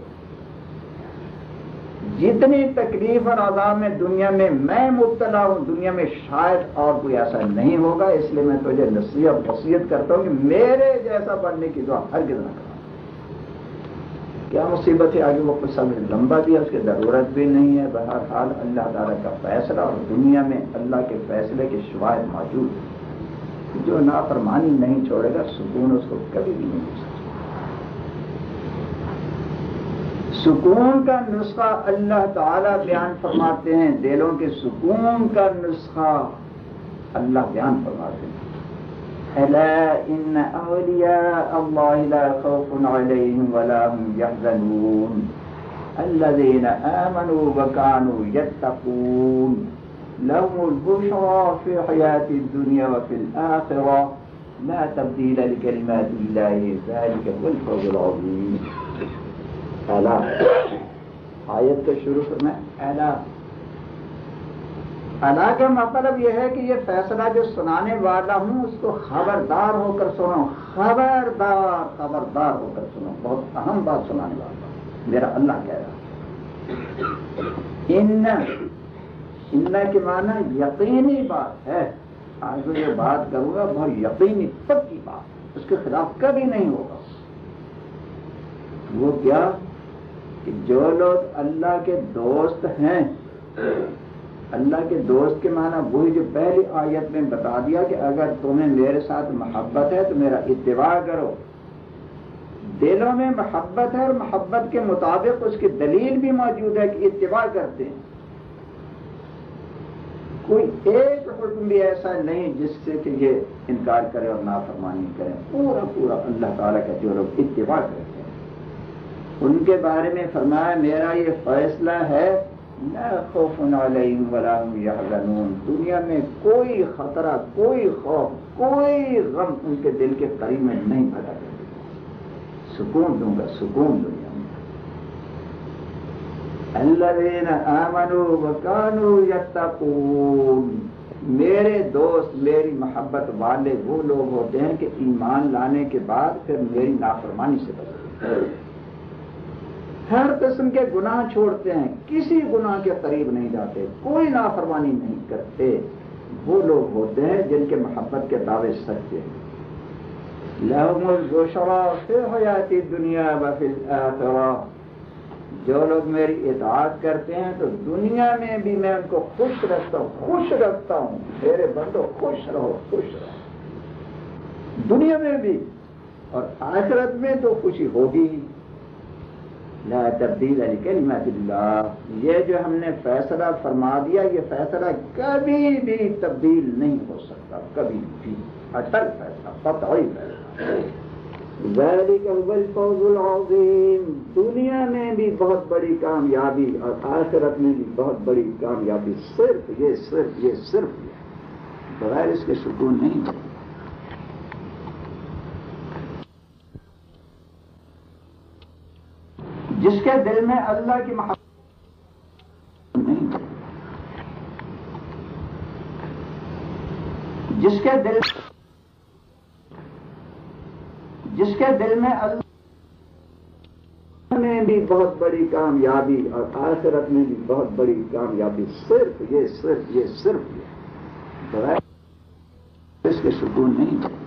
S1: جتنی تکلیف اور عذاب میں دنیا میں میں مبتلا ہوں، دنیا میں شاید اور کوئی ایسا نہیں ہوگا، اس لیے میں تجھے نصیحت وصیت کرتا ہوں کہ میرے جیسا بننے کی دعا ہرگز نہ کرائیے. کیا مصیبت ہے آگے وہ قصہ میں لمبا دیا، اس کی ضرورت بھی نہیں ہے. بہرحال اللہ تعالیٰ کا فیصلہ اور دنیا میں اللہ کے فیصلے کے شواہد موجود ہیں. جو نافرمانی نہیں چھوڑے گا سکون اس کو کبھی بھی نہیں مل سکتا. سکون کا نسخہ اللہ تعالیٰ بیان فرماتے ہیں، دلوں کے سکون کا نسخہ اللہ بیان فرماتے ہیں. الا ان اولیاء اللہ لا خوف علیہم ولا هم يحزنون الذین آمنوا وكانوا يتقون لهم البشرى في الحیاة الدنیا وفی الآخرہ لا تبدیل لکلمات اللہ ذلک هو الفوز العظیم. الا آیت کا شروع کرنا الا. الا کا مطلب یہ ہے کہ یہ فیصلہ جو سنانے والا ہوں اس کو خبردار ہو کر سنو، خبردار خبردار ہو کر سنو. بہت اہم بات سنانے والا میرا اللہ کہہ رہا ہے. ان ان کے معنی یقینی بات ہے. آج میں یہ بات کروں گا بہت یقینی پکی بات، اس کے خلاف کبھی نہیں ہوگا. وہ کیا کہ جو لوگ اللہ کے دوست ہیں، اللہ کے دوست کے معنی وہی جو پہلی آیت میں بتا دیا کہ اگر تمہیں میرے ساتھ محبت ہے تو میرا اتباع کرو. دلوں میں محبت ہے اور محبت کے مطابق اس کی دلیل بھی موجود ہے کہ اتباع کرتے ہیں. کوئی ایک حکم بھی ایسا نہیں جس سے کہ یہ انکار کرے اور نافرمانی کرے. پورا پورا اللہ تعالیٰ کا جو لوگ اتباع کرتے ہیں ان کے بارے میں فرمایا میرا یہ فیصلہ ہے لا خوف علیہم ولا هم یحزنون. دنیا میں کوئی خطرہ، کوئی خوف، کوئی غم ان کے دل کے قریب میں نہیں پیدا کرے گا. سکون دوں گا، سکون دنیا میں. الذین آمنوا وکانوا یتقون. میرے دوست میری محبت والے وہ لوگ ہوتے ہیں کہ ایمان لانے کے بعد پھر میری نافرمانی سے بچتے ہیں، ہر قسم کے گناہ چھوڑتے ہیں، کسی گناہ کے قریب نہیں جاتے، کوئی نافرمانی نہیں کرتے. وہ لوگ ہوتے ہیں جن کے محبت کے دعوے سچے ہیں. لہم البشریٰ فی الحیاۃ الدنیا وفی الآخرہ. جو لوگ میری اطاعت کرتے ہیں تو دنیا میں بھی میں ان کو خوش رکھتا ہوں، خوش رکھتا ہوں. میرے بندو خوش رہو، خوش رہو دنیا میں بھی، اور آخرت میں تو خوشی ہوگی. لا تبدیل لکلمات اللہ. یہ جو ہم نے فیصلہ فرما دیا یہ فیصلہ کبھی بھی تبدیل نہیں ہو سکتا، کبھی بھی. اٹل فیصلہ، قطعی فیصلہ. ذلک هو الفوز العظیم. دنیا میں بھی بہت بڑی کامیابی اور آخرت میں بھی بہت بڑی کامیابی. صرف یہ صرف یہ صرف یہ بغیر اس کے سکون نہیں ہے. جس کے دل میں اللہ کی محبت نہیں، جس کے دل جس کے دل میں اللہ میں بھی بہت بڑی کامیابی اور آخرت میں بھی بہت بڑی کامیابی. صرف یہ صرف یہ صرف یہ بغیر اس کے سکون نہیں ہے.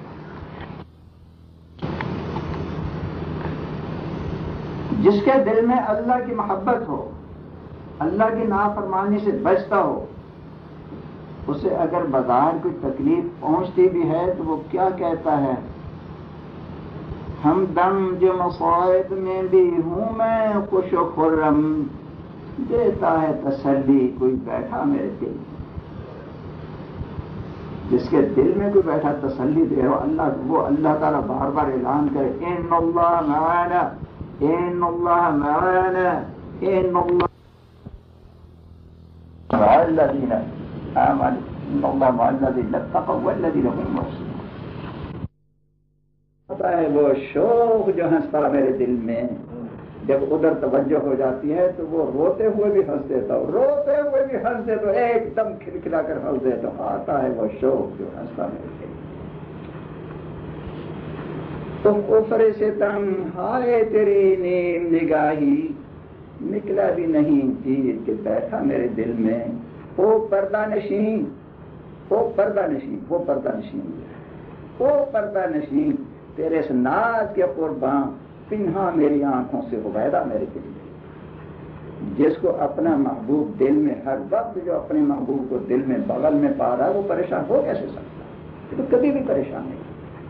S1: جس کے دل میں اللہ کی محبت ہو، اللہ کی نافرمانی سے بچتا ہو، اسے اگر بظاہر کوئی تکلیف پہنچتی بھی ہے تو وہ کیا کہتا ہے؟ ہم دم جو مصائب میں بھی ہوں میں خوش و خرم. دیتا ہے تسلی کوئی بیٹھا میرے دل میں. جس کے دل میں کوئی بیٹھا تسلی دے رہا اللہ، وہ اللہ تعالیٰ بار بار اعلان کرے ان اللہ معانا، ان اللہ معانا، ان اللہ مع الذین آمنوا، ان اللہ مع الذین اتقوا والذین هم محسنون. پتا ہے وہ شوق جو ہنستا میرے دل میں، جب ادھر توجہ ہو جاتی ہے تو وہ روتے ہوئے بھی ہنس دیتا ہو، روتے ہوئے بھی ہنس دے تو ایک دم کھلکھلا کر ہنس دے تو آتا ہے وہ شوق جو ہنستا ہے۔ تو کفر سے تنہائے تیری نیم نگاہی، نکلا بھی نہیں تیر کہ بیٹھا میرے دل میں، وہ پردہ نشین، وہ پردہ نشین، وہ پردہ نشین، وہ پردہ نشین تیرے اس ناز کے قربان، پنہا میری آنکھوں سے عبیدہ میرے دل میں۔ جس کو اپنا محبوب دل میں، ہر وقت جو اپنے محبوب کو دل میں بغل میں پا رہا ہے، وہ پریشان ہو کیسے سکتا ہے؟ تو کبھی بھی پریشان نہیں۔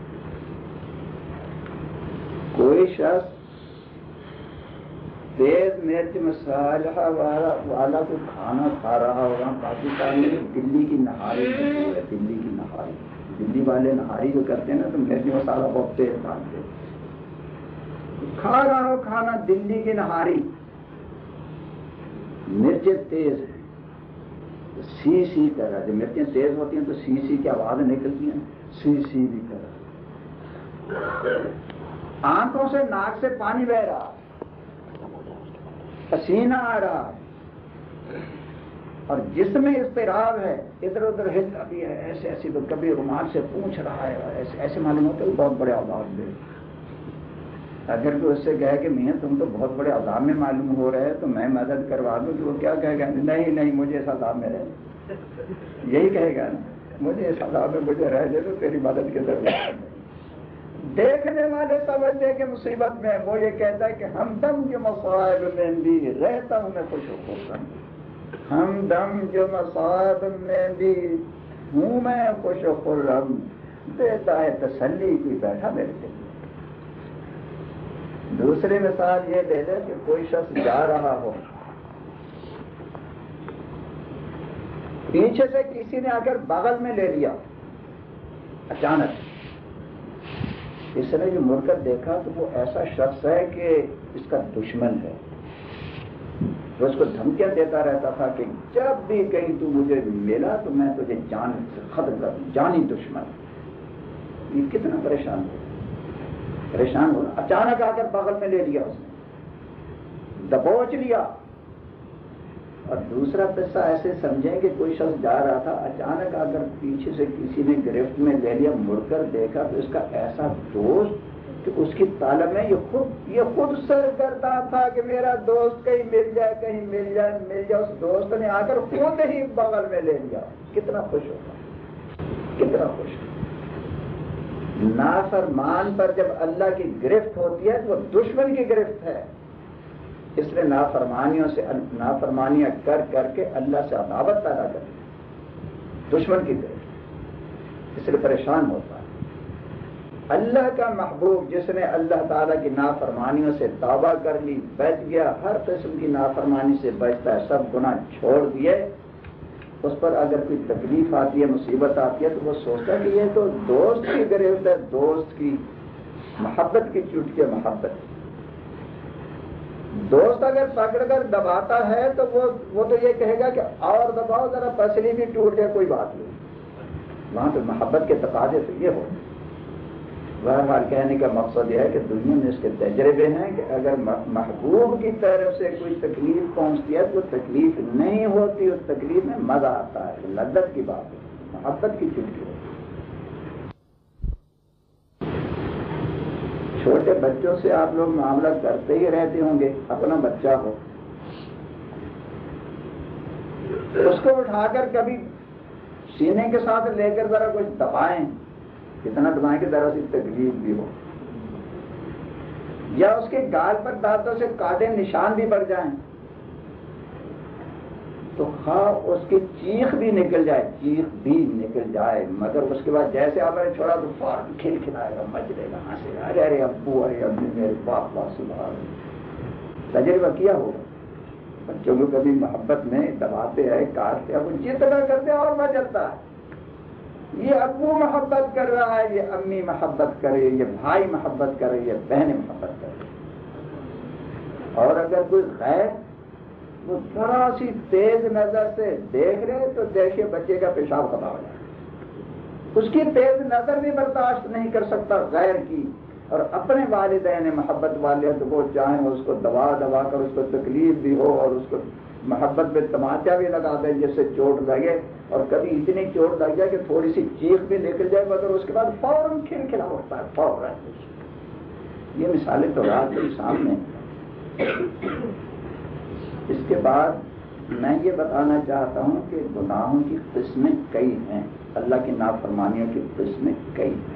S1: کوئی شخص تیز مرچ مسالہ والا والا کو کھانا کھا رہا ہوگا، پاکستان میں دلی کی نہاری، دلی کی نہاری، دلی والے نہاری جو کرتے ہیں نا تو مرچ مسالہ بہت تیز ڈالتے ہیں، کھا رہا ہو کھانا دلی کی نہاری، مرچیں تیز ہیں، سی سی کر رہا ہے، جب مرچیں تیز ہوتی ہیں تو سی سی کی آواز نکلتی ہیں، سی سی بھی کر رہا ہے، آنکھوں سے ناک سے پانی بہ رہا، پسینہ آ رہا ہے، اور جسم میں اضطراب ہے، ادھر ادھر ہلتا بھی ہے، ایسے ایسے تو کبھی رومال سے پوچھ رہا ہے، اور ایسے ایسے معلوم ہوتا ہے بہت بڑے عذاب میں۔ اگر کوئی اس سے کہے کہ میاں تم تو بہت بڑے عذاب میں معلوم ہو رہے تو میں مدد کروا دوں، تو وہ کیا کہے گا؟ نہیں نہیں مجھے اس عذاب میں رہے، یہی کہے گا نا، مجھے اس عذاب میں مجھے رہ دے تو تیری مدد کی ضرورت ہے۔ دیکھنے والے سمجھتے کہ مصیبت میں، وہ یہ کہتا ہے کہ ہم دم جو مصائب میں بھی رہتا ہوں میں خوش و خرم، ہم دم جو مصائب میں بھی ہوں میں خوش و خرم، دیتا ہے تسلی کوئی بیٹھا میرے دل میں۔ دوسری مثال یہ دے دے کہ کوئی شخص جا رہا ہو، پیچھے سے کسی نے آ کر بغل میں لے لیا اچانک، اس نے جو مڑ کر دیکھا تو وہ ایسا شخص ہے کہ اس کا دشمن ہے، وہ اس کو دھمکیاں دیتا رہتا تھا کہ جب بھی کہیں تو مجھے ملا تو میں تجھے جان سے ختم کر دوں، جانی دشمن۔ یہ کتنا پریشان ہو پریشان ہو اچانک آ کر بغل میں لے لیا، اس نے دبوچ لیا۔ اور دوسرا قصہ ایسے سمجھیں کہ کوئی شخص جا رہا تھا، اچانک آ کر پیچھے سے کسی نے گرفت میں لے لیا، مڑ کر دیکھا تو اس کا ایسا دوست کہ اس کی طالب میں یہ خود یہ خود سر کرتا تھا کہ میرا دوست کہیں مل جائے، کہیں مل جائے مل جائے اس دوست نے آ کر خود ہی بغل میں لے لیا۔ کتنا خوش ہوگا، کتنا خوش ہوگا۔ نافرمان پر جب اللہ کی گرفت ہوتی ہے تو وہ دشمن کی گرفت ہے، اس لیے نافرمانیوں سے نافرمانیاں کر کر کے اللہ سے عداوت پیدا کرتی، دشمن کی گرفت، اس لیے پریشان ہوتا ہے۔ اللہ کا محبوب جس نے اللہ تعالیٰ کی نافرمانیوں سے توبہ کر لی، بچ گیا، ہر قسم کی نافرمانی سے بچتا ہے، سب گناہ چھوڑ دیے، اس پر اگر کوئی تکلیف آتی ہے، مصیبت آتی ہے تو وہ سوچتا ہے کہ یہ تو دوست کی گرفت ہے، دوست کی محبت کی چوٹکی ہے، محبت۔ دوست اگر پکڑ کر دباتا ہے تو وہ وہ تو یہ کہے گا کہ اور دباؤ ذرا، پسلی بھی ٹوٹ جائے کوئی بات نہیں، وہاں تو محبت کے تقاضے تو یہ ہو۔ بہرحال کہنے کا مقصد یہ ہے کہ دنیا میں اس کے تجربے ہیں کہ اگر محبوب کی طرف سے کوئی تکلیف پہنچتی ہے تو تکلیف نہیں ہوتی، اس تکلیف میں مزہ آتا ہے، لذت کی بات ہے، محبت کی چٹکی ہوتی ہے۔ چھوٹے بچوں سے آپ لوگ معاملہ کرتے ہی رہتے ہوں گے، اپنا بچہ ہو اس کو اٹھا کر کبھی سینے کے ساتھ لے کر ذرا کچھ دبائیں، کتنا دبائیں کہ ذرا سی تکلیف بھی ہو، یا اس کے گال پر دانتوں سے کاٹے نشان بھی پڑ جائیں تو خواہ اس کی چیخ بھی نکل جائے، چیخ بھی نکل جائے، مگر اس کے بعد جیسے آپ نے چھوڑا تو فوراً کھل کھلائے گا، مچلے گا، ہنسے گا، ارے ارے ابو، ارے ابو میرے باپ باپ سبحان اللہ۔ تجربہ کیا ہوگا؟ بچوں کو کبھی محبت میں دباتے ہیں، کاٹتے ہیں، وہ جتنا کرتے ہیں اور مچلتا ہے۔ یہ ابو محبت کر رہا ہے، یہ امی محبت کرے، یہ بھائی محبت کرے، یہ بہن محبت کرے۔ اور اگر کوئی غیر وہ ذرا سی تیز نظر سے دیکھ رہے تو دیکھیے بچے کا پیشاب ختم ہو جائے، اس کی تیز نظر بھی برداشت نہیں کر سکتا غیر کی، اور اپنے والدین محبت والے تو وہ چاہیں اس کو دبا دبا کر اس کو تکلیف بھی ہو اور اس کو محبت پہ تماچا بھی لگا دیں جس سے چوٹ لگے، اور کبھی اتنی چوٹ لگ جائے کہ تھوڑی سی چیخ بھی نکل جائے مگر اس کے بعد فوراً کھلکھلا اٹھتا ہے فوراً. یہ مثالیں تو رات کے سامنے. اس کے بعد میں یہ بتانا چاہتا ہوں کہ گناہوں کی قسمیں کئی ہیں، اللہ کی نافرمانیوں کی قسمیں کئی ہیں.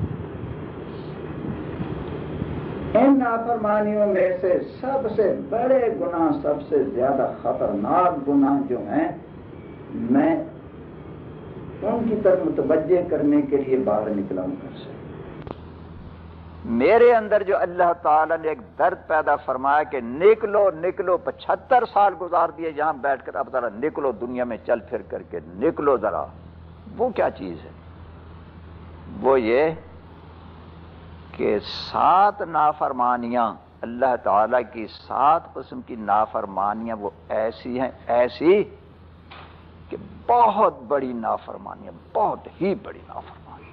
S1: ان نافرمانیوں میں سے سب سے بڑے گناہ، سب سے زیادہ خطرناک گناہ جو ہیں، میں ان کی طرف متوجہ کرنے کے لیے باہر نکلا ہوں گھر سے. میرے اندر جو اللہ تعالیٰ نے ایک درد پیدا فرمایا کہ نکلو نکلو، پچہتر سال گزار دیے یہاں بیٹھ کر، اب ذرا نکلو دنیا میں چل پھر کر کے نکلو ذرا. وہ کیا چیز ہے؟ وہ یہ کہ سات نافرمانیاں، اللہ تعالیٰ کی سات قسم کی نافرمانیاں وہ ایسی ہیں، ایسی کہ بہت بڑی نافرمانیاں، بہت ہی بڑی نافرمانیاں.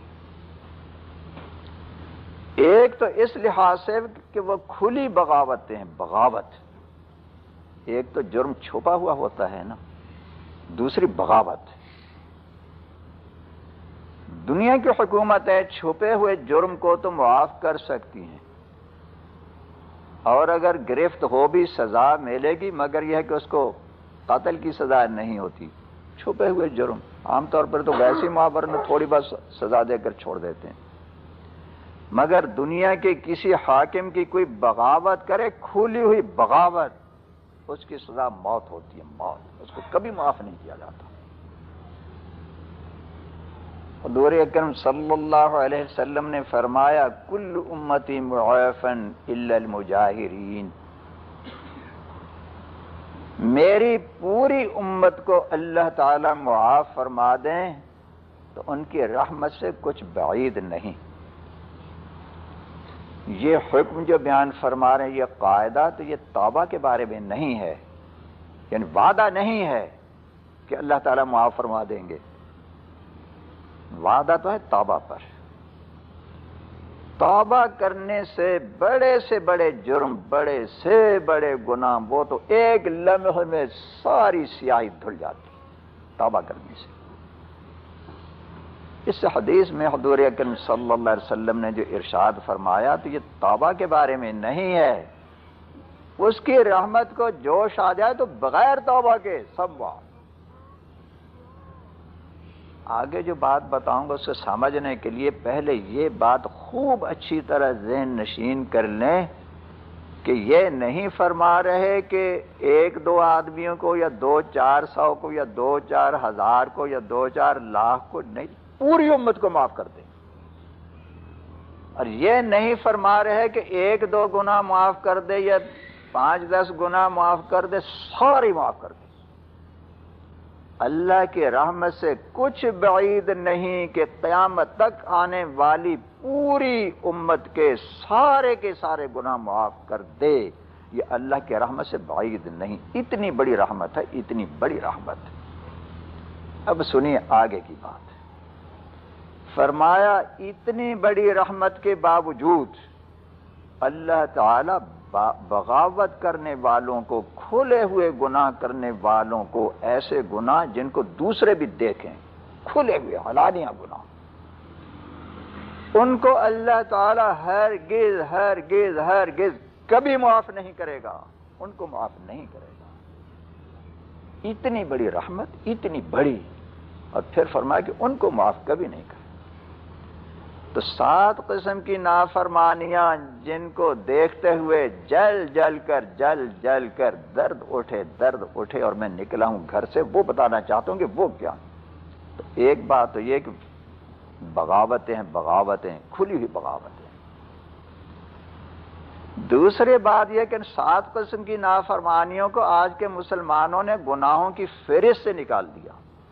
S1: ایک تو اس لحاظ سے کہ وہ کھلی بغاوتیں ہیں، بغاوت. ایک تو جرم چھپا ہوا ہوتا ہے نا، دوسری بغاوت. دنیا کی حکومت ہے، چھپے ہوئے جرم کو تو معاف کر سکتی ہیں، اور اگر گرفت ہو بھی سزا ملے گی، مگر یہ ہے کہ اس کو قتل کی سزا نہیں ہوتی. چھپے ہوئے جرم عام طور پر تو ویسے معاشرے میں تھوڑی بس سزا دے کر چھوڑ دیتے ہیں، مگر دنیا کے کسی حاکم کی کوئی بغاوت کرے، کھلی ہوئی بغاوت، اس کی سزا موت ہوتی ہے، موت. اس کو کبھی معاف نہیں کیا جاتا. حضور اکرم صلی اللہ علیہ وسلم نے فرمایا کل امتی معافن الا المجاہرین، میری پوری امت کو اللہ تعالی معاف فرما دیں تو ان کی رحمت سے کچھ بعید نہیں. یہ حکم جو بیان فرما رہے ہیں، یہ قاعدہ تو یہ توبہ کے بارے میں نہیں ہے، یعنی وعدہ نہیں ہے کہ اللہ تعالیٰ معاف فرما دیں گے. وعدہ تو ہے توبہ پر. توبہ کرنے سے بڑے سے بڑے جرم، بڑے سے بڑے گناہ، وہ تو ایک لمحے میں ساری سیاہی دھل جاتی توبہ کرنے سے. اس حدیث میں حضور اکرم صلی اللہ علیہ وسلم نے جو ارشاد فرمایا تو یہ توبہ کے بارے میں نہیں ہے. اس کی رحمت کو جوش آ جائے تو بغیر توبہ کے سب وہاں. آگے جو بات بتاؤں گا اس کو سمجھنے کے لیے پہلے یہ بات خوب اچھی طرح ذہن نشین کر لیں کہ یہ نہیں فرما رہے کہ ایک دو آدمیوں کو یا دو چار سو کو یا دو چار ہزار کو یا دو چار لاکھ کو نہیں، پوری امت کو معاف کر دیں. اور یہ نہیں فرما رہے کہ ایک دو گناہ معاف کر دے یا پانچ دس گناہ معاف کر دے، ساری معاف کر دے. اللہ کی رحمت سے کچھ بعید نہیں کہ قیامت تک آنے والی پوری امت کے سارے کے سارے گناہ معاف کر دے. یہ اللہ کی رحمت سے بعید نہیں. اتنی بڑی رحمت ہے، اتنی بڑی رحمت. اب سنیے آگے کی بات. فرمایا اتنی بڑی رحمت کے باوجود اللہ تعالی بغاوت کرنے والوں کو، کھلے ہوئے گناہ کرنے والوں کو، ایسے گناہ جن کو دوسرے بھی دیکھیں، کھلے ہوئے حلالیاں گناہ، ان کو اللہ تعالی ہرگز ہرگز ہرگز کبھی معاف نہیں کرے گا. ان کو معاف نہیں کرے گا. اتنی بڑی رحمت، اتنی بڑی. اور پھر فرمایا کہ ان کو معاف کبھی نہیں کرے. تو سات قسم کی نافرمانیاں جن کو دیکھتے ہوئے جل جل کر جل جل کر درد اٹھے درد اٹھے اور میں نکلا ہوں گھر سے، وہ بتانا چاہتا ہوں کہ وہ کیا. تو ایک بات تو یہ کہ بغاوتیں بغاوتیں کھلی ہوئی بغاوتیں. دوسری بات یہ کہ سات قسم کی نافرمانیوں کو آج کے مسلمانوں نے گناہوں کی فہرست سے نکال دیا.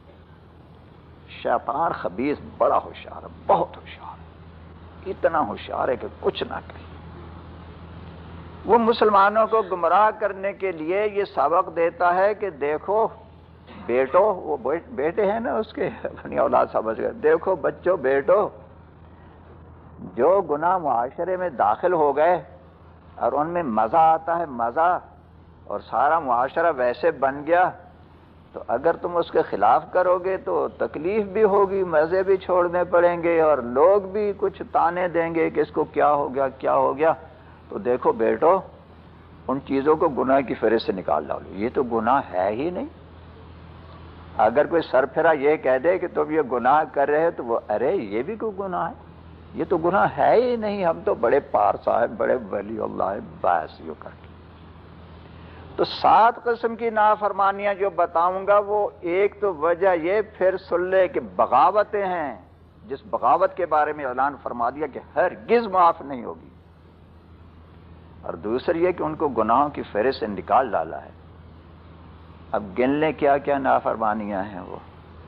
S1: شیطان خبیث بڑا ہوشیار ہے، بہت ہوشیار ہے، اتنا ہوشیار ہے کہ کچھ نہ کرے. وہ مسلمانوں کو گمراہ کرنے کے لیے یہ سبق دیتا ہے کہ دیکھو بیٹو، وہ بیٹے ہیں نا اس کے، اپنی اولاد سمجھ گئے، دیکھو بچوں بیٹو، جو گناہ معاشرے میں داخل ہو گئے اور ان میں مزہ آتا ہے، مزہ، اور سارا معاشرہ ویسے بن گیا، تو اگر تم اس کے خلاف کرو گے تو تکلیف بھی ہوگی، مزے بھی چھوڑنے پڑیں گے، اور لوگ بھی کچھ تانے دیں گے کہ اس کو کیا ہو گیا کیا ہو گیا۔ تو دیکھو بیٹو، ان چیزوں کو گناہ کی فہرست سے نکال ڈالو، یہ تو گناہ ہے ہی نہیں۔ اگر کوئی سرپھرا یہ کہہ دے کہ تم یہ گناہ کر رہے تو وہ ارے یہ بھی کوئی گناہ ہے، یہ تو گناہ ہے ہی نہیں، ہم تو بڑے پار صاحب، بڑے ولی اللہ ہیں، بس یوں کر کے۔ تو سات قسم کی نافرمانیاں جو بتاؤں گا، وہ ایک تو وجہ یہ پھر سن لے کہ بغاوتیں ہیں، جس بغاوت کے بارے میں اعلان فرما دیا کہ ہرگز معاف نہیں ہوگی، اور دوسری یہ کہ ان کو گناہوں کی فہرست سے نکال ڈالا ہے۔ اب گن لیں کیا کیا نافرمانیاں ہیں وہ۔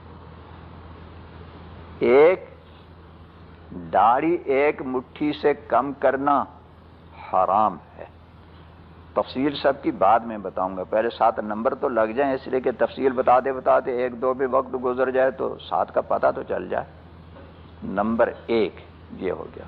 S1: ایک، داڑھی ایک مٹھی سے کم کرنا حرام ہے۔ تفصیل سب کی بعد میں بتاؤں گا، پہلے سات نمبر تو لگ جائیں، اس لیے کہ تفصیل بتاتے بتاتے ایک دو بھی وقت گزر جائے تو سات کا پتہ تو چل جائے۔ نمبر ایک یہ ہو گیا۔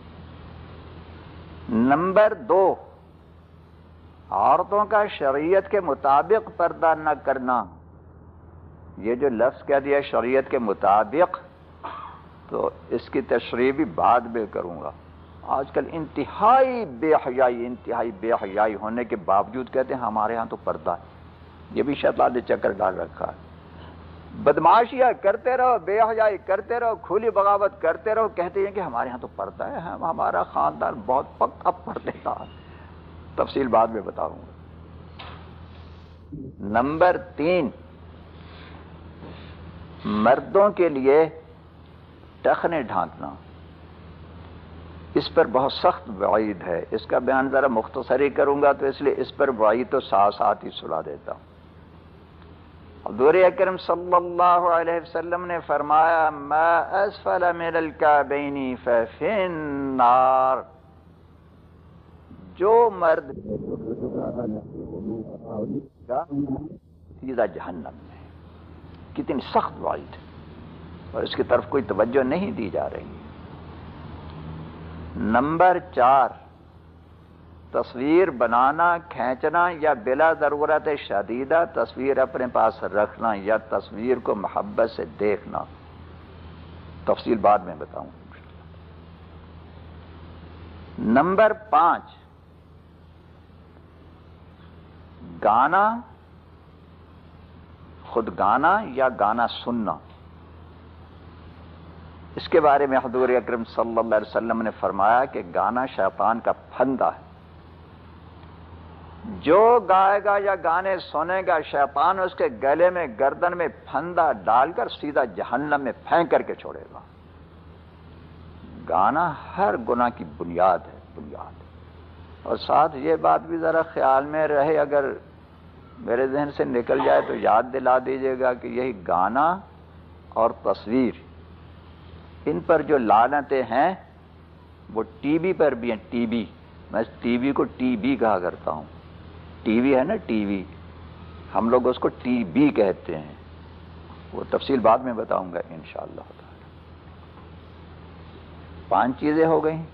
S1: نمبر دو، عورتوں کا شریعت کے مطابق پردہ نہ کرنا۔ یہ جو لفظ کہہ دیا شریعت کے مطابق، تو اس کی تشریح بھی بعد میں کروں گا۔ آج کل انتہائی بے حیائی انتہائی بے حیائی ہونے کے باوجود کہتے ہیں ہمارے ہاں تو پردہ ہے۔ یہ بھی شیطان نے چکر ڈال رکھا ہے۔ بدماشیاں کرتے رہو، بے حیائی کرتے رہو، کھلی بغاوت کرتے رہو، کہتے ہیں کہ ہمارے ہاں تو پردہ ہے، ہم ہمارا خاندان بہت پکا پردے کا۔ تفصیل بعد میں بتاؤں گا۔ نمبر تین، مردوں کے لیے ٹخنے ڈھانکنا، اس پر بہت سخت وعید ہے۔ اس کا بیان ذرا مختصر ہی کروں گا، تو اس لیے اس پر وعید تو ساتھ ساتھ ہی سنا دیتا ہوں۔ حضور اکرم صلی اللہ علیہ وسلم نے فرمایا، ما اسفل من الکعبین ففی النار، جو مرد سیدھا جہنم میں۔ کتنی سخت وعید ہے، اور اس کی طرف کوئی توجہ نہیں دی جا رہی۔ نمبر چار، تصویر بنانا، کھینچنا یا بلا ضرورت شدیدہ تصویر اپنے پاس رکھنا یا تصویر کو محبت سے دیکھنا۔ تفصیل بعد میں بتاؤں۔ نمبر پانچ، گانا، خود گانا یا گانا سننا۔ اس کے بارے میں حضور اکرم صلی اللہ علیہ وسلم نے فرمایا کہ گانا شیطان کا پھندا ہے۔ جو گائے گا یا گانے سنے گا، شیطان اس کے گلے میں گردن میں پھندا ڈال کر سیدھا جہنم میں پھینک کر کے چھوڑے گا۔ گانا ہر گناہ کی بنیاد ہے، بنیاد۔ اور ساتھ یہ بات بھی ذرا خیال میں رہے، اگر میرے ذہن سے نکل جائے تو یاد دلا دیجیے گا کہ یہی گانا اور تصویر، ان پر جو لعنتیں ہیں وہ ٹی وی پر بھی ہیں۔ ٹی وی، میں ٹی وی کو ٹی بی کہا کرتا ہوں۔ ٹی وی ہے نا، ٹی وی، ہم لوگ اس کو ٹی بی کہتے ہیں۔ وہ تفصیل بعد میں بتاؤں گا انشاءاللہ تعالی۔ پانچ چیزیں ہو گئیں۔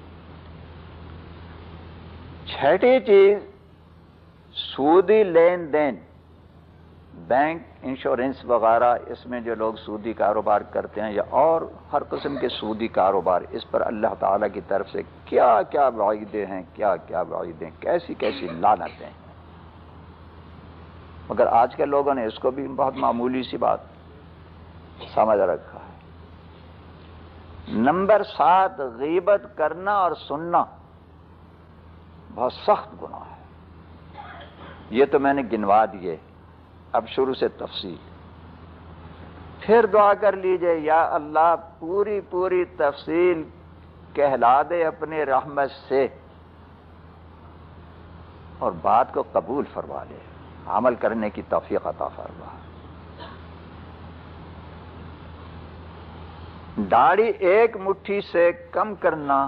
S1: چھٹی چیز، سودی لین دین، بینک، انشورنس وغیرہ، اس میں جو لوگ سودی کاروبار کرتے ہیں یا اور ہر قسم کے سودی کاروبار، اس پر اللہ تعالیٰ کی طرف سے کیا کیا وعیدیں ہیں، کیا کیا وعیدیں، کیسی کیسی لعنتیں ہیں۔ مگر آج کے لوگوں نے اس کو بھی بہت معمولی سی بات سمجھ رکھا ہے۔ نمبر سات، غیبت کرنا اور سننا بہت سخت گناہ ہے۔ یہ تو میں نے گنوا دیے، اب شروع سے تفصیل۔ پھر دعا کر لیجئے، یا اللہ پوری پوری تفصیل کہلا دے اپنے رحمت سے، اور بات کو قبول فرما لے، عمل کرنے کی توفیق عطا فرما۔ داڑھی ایک مٹھی سے کم کرنا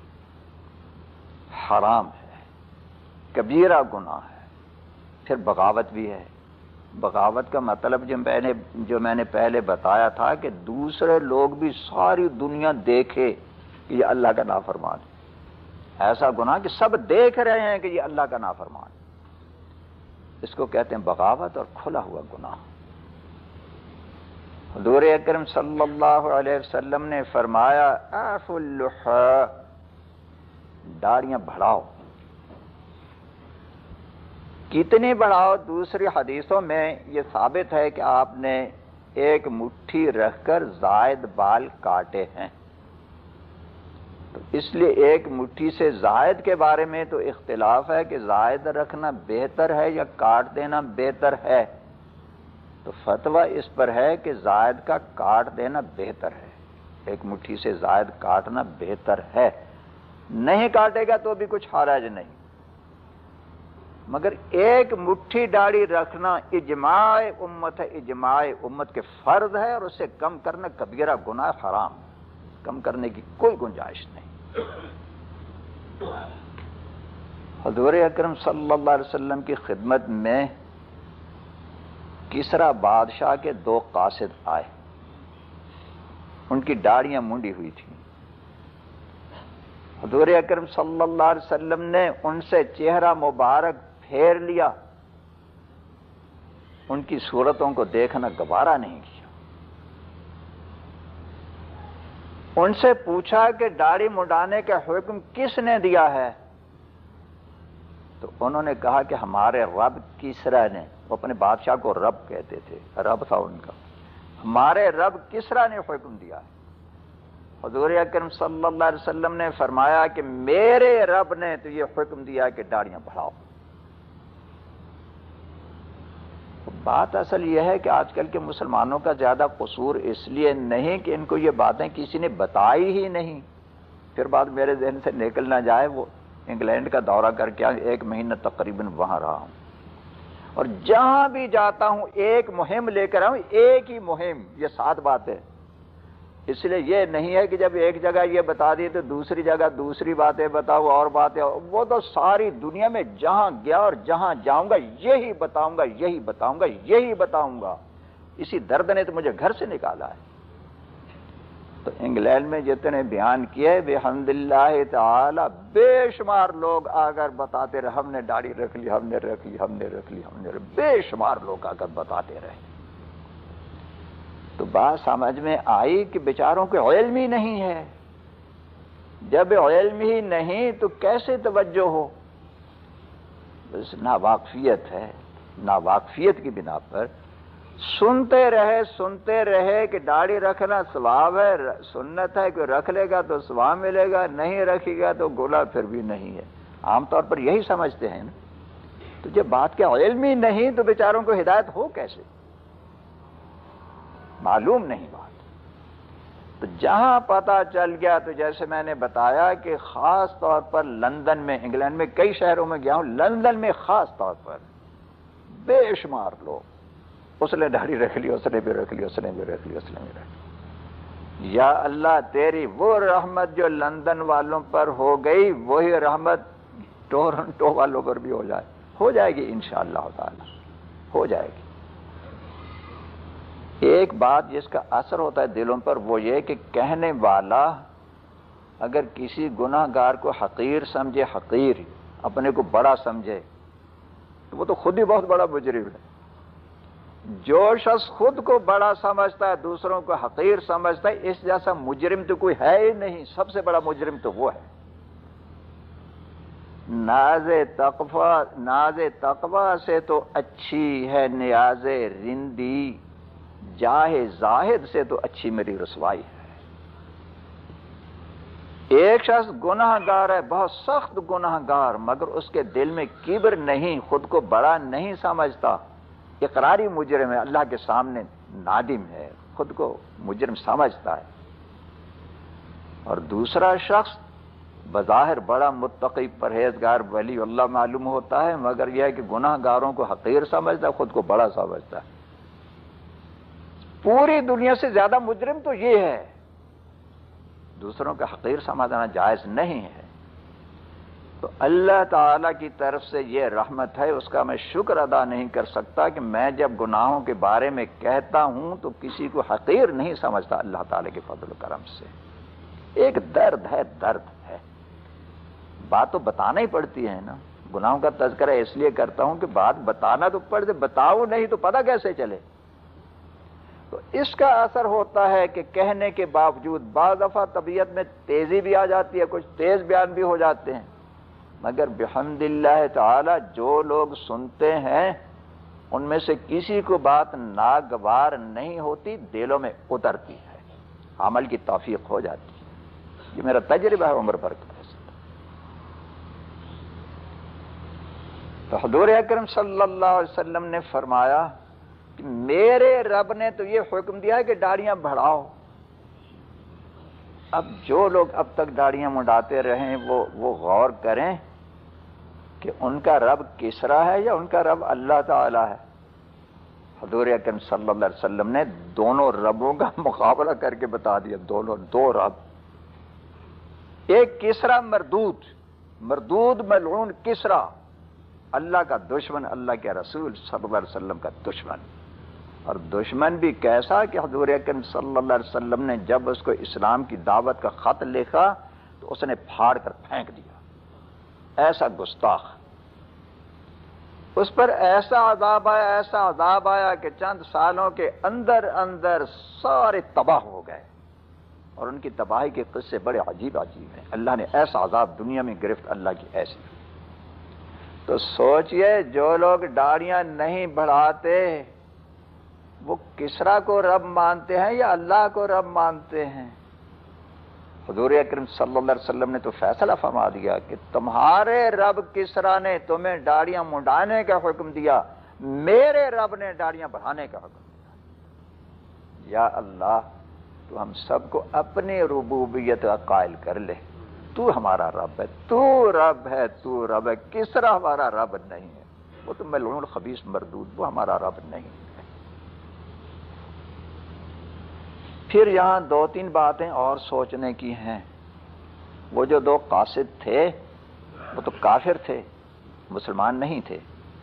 S1: حرام ہے، کبیرہ گناہ ہے۔ پھر بغاوت بھی ہے۔ بغاوت کا مطلب جو میں نے جو میں نے پہلے بتایا تھا کہ دوسرے لوگ بھی ساری دنیا دیکھے کہ یہ اللہ کا نافرمان ہے، ایسا گناہ کہ سب دیکھ رہے ہیں کہ یہ اللہ کا نافرمان ہے، اس کو کہتے ہیں بغاوت اور کھلا ہوا گناہ۔ حضور اکرم صلی اللہ علیہ وسلم نے فرمایا اعفوا اللحى، داڑیاں بڑھاؤ۔ کتنی بڑھاؤ؟ دوسری حدیثوں میں یہ ثابت ہے کہ آپ نے ایک مٹھی رکھ کر زائد بال کاٹے ہیں، تو اس لیے ایک مٹھی سے زائد کے بارے میں تو اختلاف ہے کہ زائد رکھنا بہتر ہے یا کاٹ دینا بہتر ہے، تو فتویٰ اس پر ہے کہ زائد کا کاٹ دینا بہتر ہے، ایک مٹھی سے زائد کاٹنا بہتر ہے، نہیں کاٹے گا تو بھی کچھ حرج نہیں، مگر ایک مٹھی داڑھی رکھنا اجماع امت ہے، اجماع امت کے فرض ہے، اور اس سے کم کرنا کبیرہ گناہ حرام، کم کرنے کی کوئی گنجائش نہیں۔ حضور اکرم صلی اللہ علیہ وسلم کی خدمت میں کسرا بادشاہ کے دو قاصد آئے، ان کی داڑیاں منڈی ہوئی تھیں۔ حضور اکرم صلی اللہ علیہ وسلم نے ان سے چہرہ مبارک پھیر لیا، ان کی صورتوں کو دیکھنا گوارا نہیں کیا۔ ان سے پوچھا کہ داڑھی منڈانے کا حکم کس نے دیا ہے؟ تو انہوں نے کہا کہ ہمارے رب کسرا نے، وہ اپنے بادشاہ کو رب کہتے تھے، رب تھا ان کا، ہمارے رب کسرا نے حکم دیا ہے۔ حضور اکرم صلی اللہ علیہ وسلم نے فرمایا کہ میرے رب نے تو یہ حکم دیا کہ داڑیاں بڑھاؤ۔ بات اصل یہ ہے کہ آج کل کے مسلمانوں کا زیادہ قصور اس لیے نہیں کہ ان کو یہ باتیں کسی نے بتائی ہی نہیں، پھر بات میرے ذہن سے نکل نہ جائے۔ وہ انگلینڈ کا دورہ کر کے ایک مہینہ تقریباً وہاں رہا ہوں، اور جہاں بھی جاتا ہوں ایک مہم لے کر آؤں، ایک ہی مہم، یہ سات باتیں۔ اس لیے یہ نہیں ہے کہ جب ایک جگہ یہ بتا دی تو دوسری جگہ دوسری باتیں بتاؤ اور باتیں، وہ تو ساری دنیا میں جہاں گیا اور جہاں جاؤں گا یہی بتاؤں گا، یہی بتاؤں گا، یہی بتاؤں گا۔ اسی درد نے تو مجھے گھر سے نکالا ہے۔ تو انگلینڈ میں جتنے بیان کیے بحمداللہ تعالی بے شمار لوگ آ کر بتاتے رہے ہم نے داڑھی رکھ لی، ہم نے رکھ لی، ہم نے رکھ لی، ہم نے رکھ لی، بے شمار لوگ آ کر بتاتے رہے۔ تو بات سمجھ میں آئی کہ بیچاروں کو علم ہی نہیں ہے، جب علم ہی نہیں تو کیسے توجہ ہو؟ بس ناواقفیت ہے، ناواقفیت کی بنا پر سنتے رہے سنتے رہے کہ داڑھی رکھنا ثواب ہے، سنت ہے، کہ رکھ لے گا تو ثواب ملے گا، نہیں رکھے گا تو گناہ پھر بھی نہیں ہے۔ عام طور پر یہی سمجھتے ہیں نا۔ تو جب بات کا علم ہی نہیں تو بیچاروں کو ہدایت ہو کیسے؟ معلوم نہیں بات۔ تو جہاں پتہ چل گیا، تو جیسے میں نے بتایا کہ خاص طور پر لندن میں، انگلینڈ میں کئی شہروں میں گیا ہوں، لندن میں خاص طور پر بے شمار لوگ، اس نے داڑھی رکھ لی، اس نے بھی رکھ لی، اس نے بھی رکھ لی، اس نے بھی رکھ لی۔ یا اللہ تیری وہ رحمت جو لندن والوں پر ہو گئی، وہی رحمت ٹورنٹو والوں پر بھی ہو جائے، ہو جائے گی انشاءاللہ تعالی، ہو جائے گی۔ ایک بات جس کا اثر ہوتا ہے دلوں پر وہ یہ کہ کہنے والا اگر کسی گناہ گار کو حقیر سمجھے، حقیر اپنے کو بڑا سمجھے، تو وہ تو خود ہی بہت بڑا مجرم ہے۔ جو شخص خود کو بڑا سمجھتا ہے، دوسروں کو حقیر سمجھتا ہے، اس جیسا مجرم تو کوئی ہے ہی نہیں، سب سے بڑا مجرم تو وہ ہے۔ ناز تقوی ناز تقوی سے تو اچھی ہے نیاز رندی، جاہ زاہد سے تو اچھی میری رسوائی ہے۔ ایک شخص گناہ گار ہے، بہت سخت گناہ گار، مگر اس کے دل میں کبر نہیں، خود کو بڑا نہیں سمجھتا، اقراری مجرم ہے، اللہ کے سامنے نادم ہے، خود کو مجرم سمجھتا ہے۔ اور دوسرا شخص بظاہر بڑا متقی پرہیزگار ولی اللہ معلوم ہوتا ہے، مگر یہ ہے کہ گناہ گاروں کو حقیر سمجھتا ہے، خود کو بڑا سمجھتا ہے۔ پوری دنیا سے زیادہ مجرم تو یہ ہے، دوسروں کا حقیر سمجھنا جائز نہیں ہے۔ تو اللہ تعالی کی طرف سے یہ رحمت ہے، اس کا میں شکر ادا نہیں کر سکتا کہ میں جب گناہوں کے بارے میں کہتا ہوں تو کسی کو حقیر نہیں سمجھتا اللہ تعالی کے فضل و کرم سے۔ ایک درد ہے، درد ہے. بات تو بتانا ہی پڑتی ہے نا. گناہوں کا تذکرہ اس لیے کرتا ہوں کہ بات بتانا تو پڑتے، بتاؤ نہیں تو پتہ کیسے چلے. تو اس کا اثر ہوتا ہے کہ کہنے کے باوجود بعض دفعہ طبیعت میں تیزی بھی آ جاتی ہے، کچھ تیز بیان بھی ہو جاتے ہیں، مگر بحمد اللہ تعالی جو لوگ سنتے ہیں ان میں سے کسی کو بات ناگوار نہیں ہوتی، دلوں میں اترتی ہے، عمل کی توفیق ہو جاتی ہے. یہ میرا تجربہ ہے عمر بھر کا. تو حضور اکرم صلی اللہ علیہ وسلم نے فرمایا کہ میرے رب نے تو یہ حکم دیا ہے کہ داڑیاں بڑھاؤ. اب جو لوگ اب تک داڑیاں منڈاتے رہیں وہ وہ غور کریں کہ ان کا رب کسرا ہے یا ان کا رب اللہ تعالی ہے. حضور اکرم صلی اللہ علیہ وسلم نے دونوں ربوں کا مقابلہ کر کے بتا دیا. دونوں دو رب، ایک کسرا مردود، مردود ملعون کسرا، اللہ کا دشمن، اللہ کے رسول صلی اللہ علیہ وسلم کا دشمن. اور دشمن بھی کیسا کہ حضور اکرم صلی اللہ علیہ وسلم نے جب اس کو اسلام کی دعوت کا خط لکھا تو اس نے پھاڑ کر پھینک دیا. ایسا گستاخ، اس پر ایسا عذاب آیا، ایسا عذاب آیا کہ چند سالوں کے اندر اندر سارے تباہ ہو گئے. اور ان کی تباہی کے قصے بڑے عجیب عجیب ہیں. اللہ نے ایسا عذاب دنیا میں گرفت، اللہ کی ایسی. تو سوچئے جو لوگ داڑیاں نہیں بڑھاتے وہ کسرا کو رب مانتے ہیں یا اللہ کو رب مانتے ہیں؟ حضور اکرم صلی اللہ علیہ وسلم نے تو فیصلہ فرما دیا کہ تمہارے رب کسرا نے تمہیں داڑیاں منڈانے کا حکم دیا، میرے رب نے داڑیاں بڑھانے کا حکم دیا. یا اللہ تو ہم سب کو اپنی ربوبیت کا قائل کر لے. تو ہمارا رب ہے، تو رب ہے، تو رب ہے. کسرا ہمارا رب نہیں ہے، وہ تو ملعون خبیث مردود، وہ ہمارا رب نہیں ہے. پھر یہاں دو تین باتیں اور سوچنے کی ہیں. وہ جو دو قاصد تھے وہ تو کافر تھے، مسلمان نہیں تھے.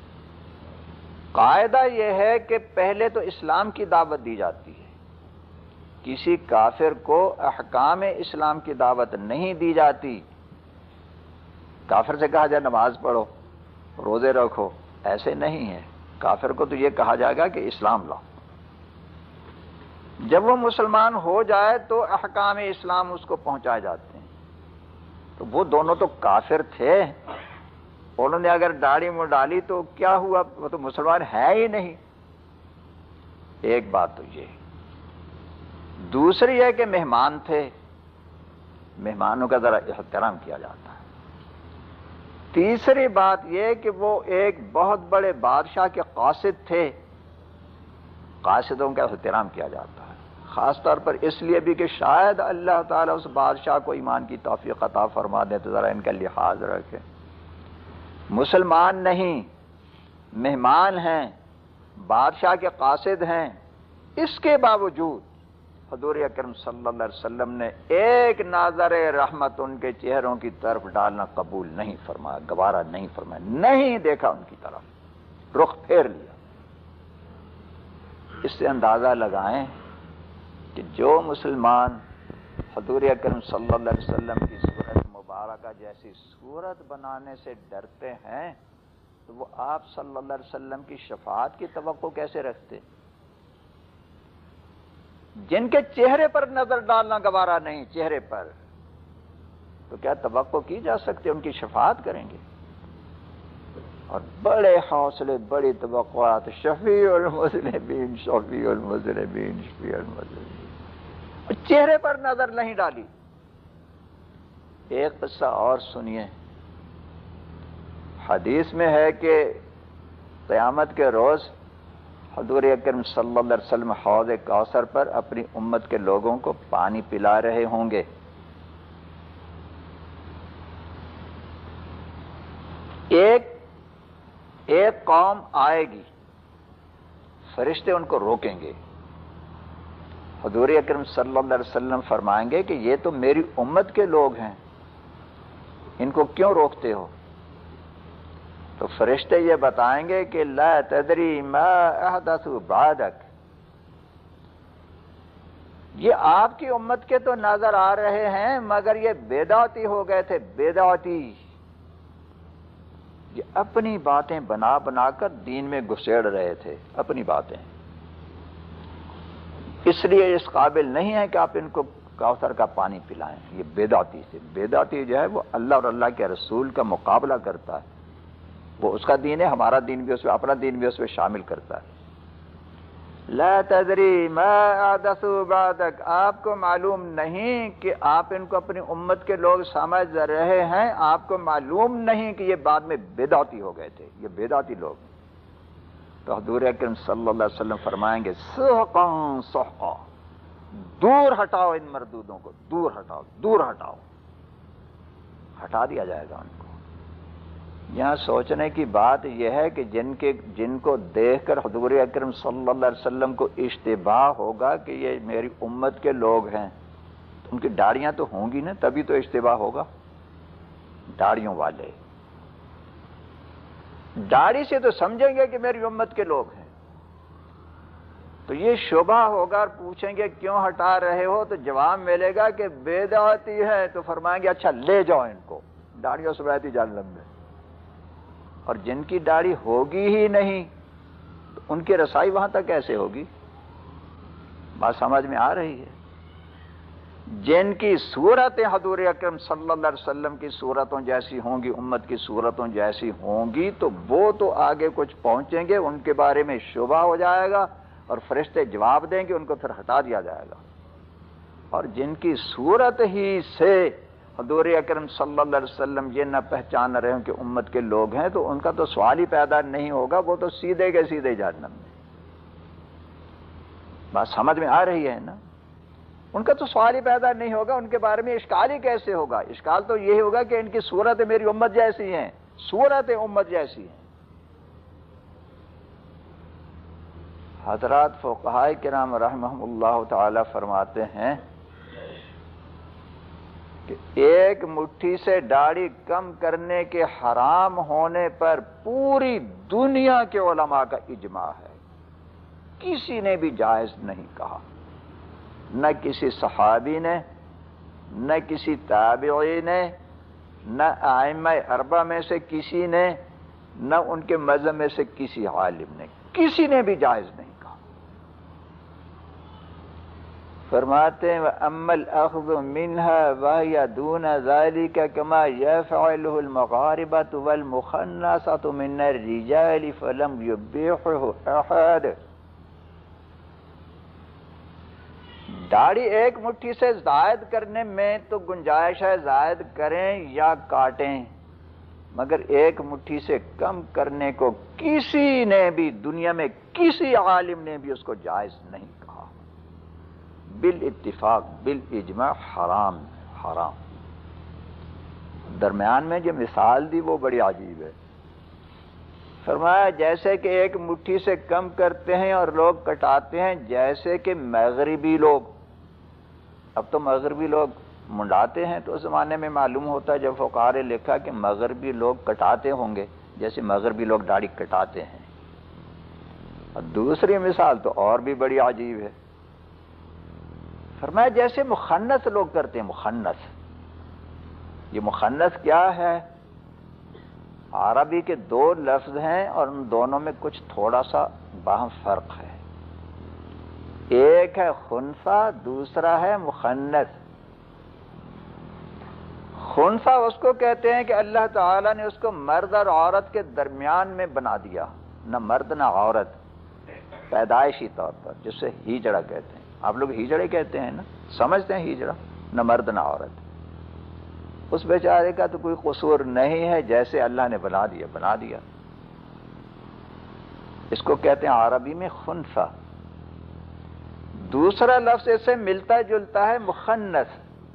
S1: قاعدہ یہ ہے کہ پہلے تو اسلام کی دعوت دی جاتی ہے. کسی کافر کو احکام اسلام کی دعوت نہیں دی جاتی. کافر سے کہا جائے نماز پڑھو، روزے رکھو، ایسے نہیں ہے. کافر کو تو یہ کہا جائے گا کہ اسلام لاؤ. جب وہ مسلمان ہو جائے تو احکام اسلام اس کو پہنچائے جاتے ہیں. تو وہ دونوں تو کافر تھے، انہوں نے اگر داڑھی منڈالی تو کیا ہوا، وہ تو مسلمان ہے ہی نہیں. ایک بات تو یہ. دوسری ہے کہ مہمان تھے، مہمانوں کا ذرا احترام کیا جاتا ہے. تیسری بات یہ کہ وہ ایک بہت بڑے بادشاہ کے قاصد تھے، قاصدوں کا احترام کیا جاتا ہے. خاص طور پر اس لیے بھی کہ شاید اللہ تعالیٰ اس بادشاہ کو ایمان کی توفیق عطا فرما دے تو ذرا ان کا لحاظ رکھے. مسلمان نہیں، مہمان ہیں، بادشاہ کے قاصد ہیں، اس کے باوجود حضور اکرم صلی اللہ علیہ وسلم نے ایک نظر رحمت ان کے چہروں کی طرف ڈالنا قبول نہیں فرمایا، گوارا نہیں فرمایا، نہیں دیکھا ان کی طرف، رخ پھیر لیا. اس سے اندازہ لگائیں کہ جو مسلمان حضور اکرم صلی اللہ علیہ وسلم کی صورت مبارکہ جیسی صورت بنانے سے ڈرتے ہیں تو وہ آپ صلی اللہ علیہ وسلم کی شفاعت کی توقع کیسے رکھتے؟ جن کے چہرے پر نظر ڈالنا گوارا نہیں، چہرے پر، تو کیا توقع کی جا سکتے ان کی شفاعت کریں گے؟ اور بڑے حوصلے، بڑی توقعات، شفیع المذنبین، شفیع المذنبین، شفیع المذنبین، اور چہرے پر نظر نہیں ڈالی. ایک قصہ اور سنیے. حدیث میں ہے کہ قیامت کے روز حضور اکرم صلی اللہ علیہ وسلم حوض کوثر پر اپنی امت کے لوگوں کو پانی پلا رہے ہوں گے. ایک ایک قوم آئے گی، فرشتے ان کو روکیں گے. حضور اکرم صلی اللہ علیہ وسلم فرمائیں گے کہ یہ تو میری امت کے لوگ ہیں، ان کو کیوں روکتے ہو؟ تو فرشتے یہ بتائیں گے کہ لا تدری ما احدث بعدک، یہ آپ کی امت کے تو نظر آ رہے ہیں مگر یہ بدعتی ہو گئے تھے، بدعتی، یہ اپنی باتیں بنا بنا کر دین میں گھسیڑ رہے تھے، اپنی باتیں، اس لیے اس قابل نہیں ہے کہ آپ ان کو کوثر کا پانی پلائیں. یہ بدعتی سے، بدعتی جو ہے وہ اللہ اور اللہ کے رسول کا مقابلہ کرتا ہے، وہ اس کا دین ہے، ہمارا دین بھی اس میں، اپنا دین بھی اس میں شامل کرتا ہے. لا تدری ما احدثوا بعدک، آپ کو معلوم نہیں کہ آپ ان کو اپنی امت کے لوگ سمجھ رہے ہیں، آپ کو معلوم نہیں کہ یہ بعد میں بدعتی ہو گئے تھے، یہ بدعتی لوگ. تو حضور اکرم صلی اللہ علیہ وسلم فرمائیں گے سحقا سحقا، دور ہٹاؤ ان مردودوں کو، دور ہٹاؤ، دور ہٹاؤ، ہٹا دیا جائے گا ان کو. یہاں سوچنے کی بات یہ ہے کہ جن کے جن کو دیکھ کر حضور اکرم صلی اللہ علیہ وسلم کو اشتباہ ہوگا کہ یہ میری امت کے لوگ ہیں، تو ان کی داڑیاں تو ہوں گی نا، تبھی تو اشتباہ ہوگا. داڑیوں والے داڑھی سے تو سمجھیں گے کہ میری امت کے لوگ ہیں، تو یہ شبہ ہوگا اور پوچھیں گے کیوں ہٹا رہے ہو، تو جواب ملے گا کہ بدعتی ہے. تو فرمائیں گے اچھا لے جاؤ ان کو، داڑھیوں سے رہتی جہنم میں. اور جن کی داڑھی ہوگی ہی نہیں تو ان کی رسائی وہاں تک کیسے ہوگی؟ بات سمجھ میں آ رہی ہے؟ جن کی صورتیں حضور اکرم صلی اللہ علیہ وسلم کی صورتوں جیسی ہوں گی، امت کی صورتوں جیسی ہوں گی، تو وہ تو آگے کچھ پہنچیں گے، ان کے بارے میں شبہ ہو جائے گا اور فرشتے جواب دیں گے، ان کو پھر ہٹا دیا جائے گا. اور جن کی صورت ہی سے حضور اکرم صلی اللہ علیہ وسلم یہ نہ پہچان رہے ہوں کہ امت کے لوگ ہیں، تو ان کا تو سوال ہی پیدا نہیں ہوگا، وہ تو سیدھے کے سیدھے جہنم میں. بات سمجھ میں آ رہی ہے نا؟ ان کا تو سوال ہی پیدا نہیں ہوگا، ان کے بارے میں اشکال ہی کیسے ہوگا؟ اشکال تو یہی ہوگا کہ ان کی صورت میری امت جیسی ہیں، صورت امت جیسی ہیں. حضرات فقہاء کرام رحمہم اللہ تعالی فرماتے ہیں کہ ایک مٹھی سے داڑھی کم کرنے کے حرام ہونے پر پوری دنیا کے علماء کا اجماع ہے، کسی نے بھی جائز نہیں کہا، نہ کسی صحابی نے، نہ کسی تابعی نے، نہ ائمہ اربعہ میں سے کسی نے، نہ ان کے مذہب میں سے کسی عالم نے، کسی نے بھی جائز نہیں کہا. فرماتے ہیں وَأَمَّا الْأَخْذُ مِنْهَا وَهِيَ دُونَ ذَلِكَ كَمَا يَفْعَلُهُ الْمَغَارِبَةُ وَالْمُخَنَّثَةُ مِنَ الرِّجَالِ فَلَمْ يُبِّحْهُ أَحَدٌ. داڑھی ایک مٹھی سے زائد کرنے میں تو گنجائش ہے، زائد کریں یا کاٹیں، مگر ایک مٹھی سے کم کرنے کو کسی نے بھی دنیا میں کسی عالم نے بھی اس کو جائز نہیں کہا. بالاتفاق بالاجماع حرام حرام. درمیان میں جو مثال دی وہ بڑی عجیب ہے. فرمایا جیسے کہ ایک مٹھی سے کم کرتے ہیں اور لوگ کٹاتے ہیں، جیسے کہ مغربی لوگ، اب تو مغربی لوگ منڈاتے ہیں، تو اس زمانے میں معلوم ہوتا ہے جب فقہاء نے لکھا کہ مغربی لوگ کٹاتے ہوں گے، جیسے مغربی لوگ داڑھی کٹاتے ہیں. اور دوسری مثال تو اور بھی بڑی عجیب ہے. فرمایا جیسے مخنث لوگ کرتے ہیں. مخنث، یہ مخنث کیا ہے؟ عربی کے دو لفظ ہیں اور ان دونوں میں کچھ تھوڑا سا باہم فرق ہے. ایک ہے خنثی، دوسرا ہے مخنث. خنثی اس کو کہتے ہیں کہ اللہ تعالیٰ نے اس کو مرد اور عورت کے درمیان میں بنا دیا، نہ مرد نہ عورت، پیدائشی طور پر، جسے ہیجڑا کہتے ہیں. آپ لوگ ہیجڑے کہتے ہیں نا، سمجھتے ہیں ہیجڑا، نہ مرد نہ عورت. اس بیچارے کا تو کوئی قصور نہیں ہے، جیسے اللہ نے بنا دیا بنا دیا. اس کو کہتے ہیں عربی میں خنثی. دوسرا لفظ اس سے ملتا جلتا ہے مخنث.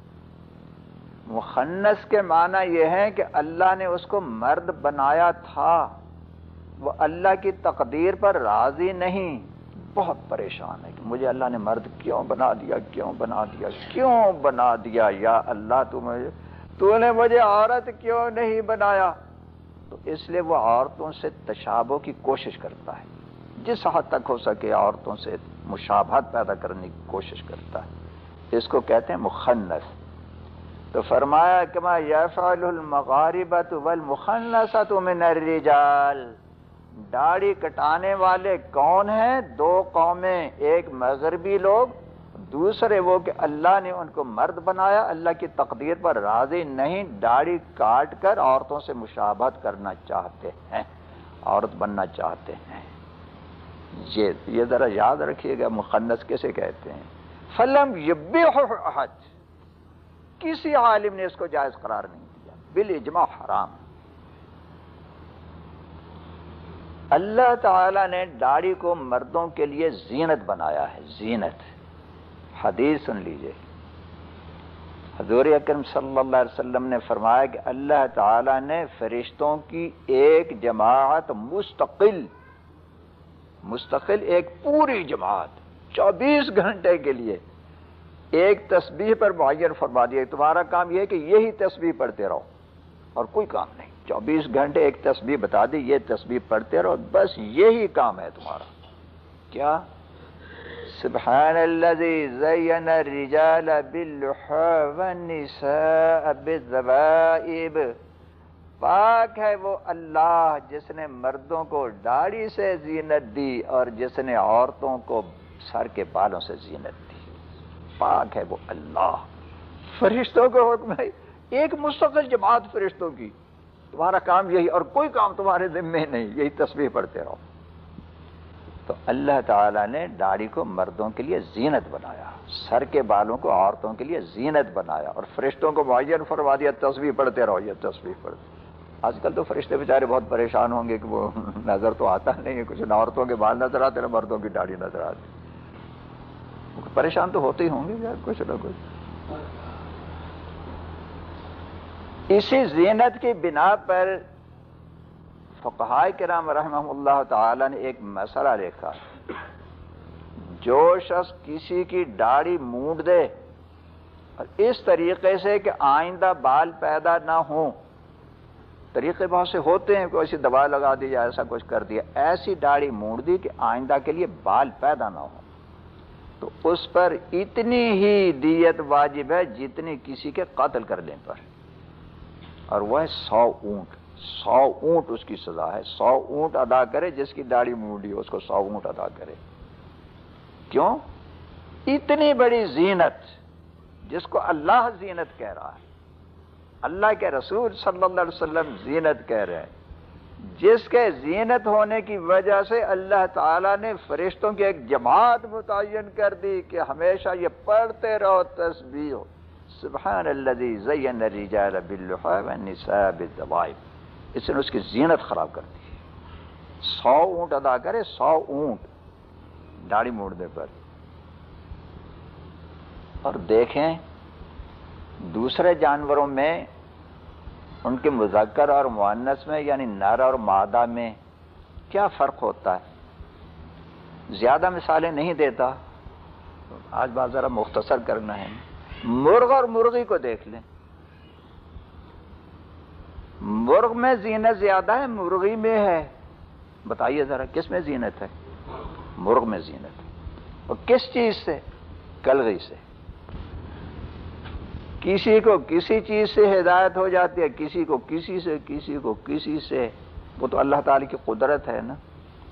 S1: مخنث کے معنی یہ ہے کہ اللہ نے اس کو مرد بنایا تھا، وہ اللہ کی تقدیر پر راضی نہیں، بہت پریشان ہے کہ مجھے اللہ نے مرد کیوں بنا دیا کیوں بنا دیا کیوں بنا دیا یا اللہ تو مجھے تو نے مجھے عورت کیوں نہیں بنایا. تو اس لیے وہ عورتوں سے تشابہ کی کوشش کرتا ہے، جس حد تک ہو سکے عورتوں سے مشابہت پیدا کرنے کی کوشش کرتا ہے. اس کو کہتے ہیں مخنث. تو فرمایا کما یفعل المغاربۃ والمخنثۃ من الرجال، داڑھی کٹانے والے کون ہیں؟ دو قومیں، ایک مغربی لوگ، دوسرے وہ کہ اللہ نے ان کو مرد بنایا، اللہ کی تقدیر پر راضی نہیں، داڑھی کاٹ کر عورتوں سے مشابہت کرنا چاہتے ہیں، عورت بننا چاہتے ہیں. یہ یہ ذرا یاد رکھیے گا مخنث کیسے کہتے ہیں. فلم یبیح احد، کسی عالم نے اس کو جائز قرار نہیں دیا، بالاجماع حرام. اللہ تعالی نے داڑھی کو مردوں کے لیے زینت بنایا ہے، زینت. حدیث سن لیجئے، حضور اکرم صلی اللہ علیہ وسلم نے فرمایا کہ اللہ تعالی نے فرشتوں کی ایک جماعت مستقل مستقل ایک پوری جماعت چوبیس گھنٹے کے لیے ایک تسبیح پر معین فرما دیا. تمہارا کام یہ ہے کہ یہی تسبیح پڑھتے رہو اور کوئی کام نہیں. چوبیس گھنٹے ایک تسبیح بتا دی، یہ تسبیح پڑھتے رہو، بس یہی کام ہے تمہارا. کیا؟ سبحان الذی زین الرجال باللحى والنساء بالذبائب، پاک ہے وہ اللہ جس نے مردوں کو داڑھی سے زینت دی اور جس نے عورتوں کو سر کے بالوں سے زینت دی. پاک ہے وہ اللہ. فرشتوں کو حکم ہے، ایک مستقل جماعت فرشتوں کی، تمہارا کام یہی اور کوئی کام تمہارے ذمے نہیں، یہی تسبیح پڑھتے رہو. تو اللہ تعالیٰ نے داڑھی کو مردوں کے لیے زینت بنایا، سر کے بالوں کو عورتوں کے لیے زینت بنایا، اور فرشتوں کو معین فرما دیا تسبیح پڑھتے رہو، یہ تسبیح پڑھتے. آج کل تو فرشتے بیچارے بہت پریشان ہوں گے کہ وہ نظر تو آتا نہیں ہے کچھ، نہ عورتوں کے بال نظر آتے نہ مردوں کی داڑھی نظر آتی. پریشان تو ہوتے ہی ہوں گے یار کچھ نہ کچھ. اسی زینت کی بنا پر فقہائے کرام رحمہ اللہ تعالی نے ایک مسئلہ لکھا، جو شخص کسی کی داڑھی مونڈ دے اور اس طریقے سے کہ آئندہ بال پیدا نہ ہوں، طریقے بہت سے ہوتے ہیں، کوئی ایسی دوا لگا دی یا ایسا کچھ کر دیا، ایسی داڑھی مونڈ دی کہ آئندہ کے لیے بال پیدا نہ ہو، تو اس پر اتنی ہی دیت واجب ہے جتنی کسی کے قتل کرنے پر، اور وہ ہے سو اونٹ. سو اونٹ اس کی سزا ہے. سو اونٹ ادا کرے جس کی داڑھی مونڈی ہو، اس کو سو اونٹ ادا کرے. کیوں؟ اتنی بڑی زینت جس کو اللہ زینت کہہ رہا ہے، اللہ کے رسول صلی اللہ علیہ وسلم زینت کہہ رہے ہیں، جس کے زینت ہونے کی وجہ سے اللہ تعالیٰ نے فرشتوں کی ایک جماعت متعین کر دی کہ ہمیشہ یہ پڑھتے رہو تسبیح سبحان الذی زین الرجال باللحى والنساء بالذبائب. اس نے اس کی زینت خراب کر دی. سو اونٹ ادا کرے، سو اونٹ داڑھی موڑنے پر. اور دیکھیں دوسرے جانوروں میں ان کے مذکر اور مؤنث میں یعنی نر اور مادہ میں کیا فرق ہوتا ہے. زیادہ مثالیں نہیں دیتا، آج بات ذرا مختصر کرنا ہے. مرغ اور مرغی کو دیکھ لیں، مرغ میں زینت زیادہ ہے، مرغی میں ہے. بتائیے ذرا کس میں زینت ہے؟ مرغ میں زینت ہے. اور کس چیز سے؟ کلغی سے. کسی کو کسی چیز سے ہدایت ہو جاتی ہے، کسی کو کسی سے، کسی کو کسی سے. وہ تو اللہ تعالی کی قدرت ہے نا.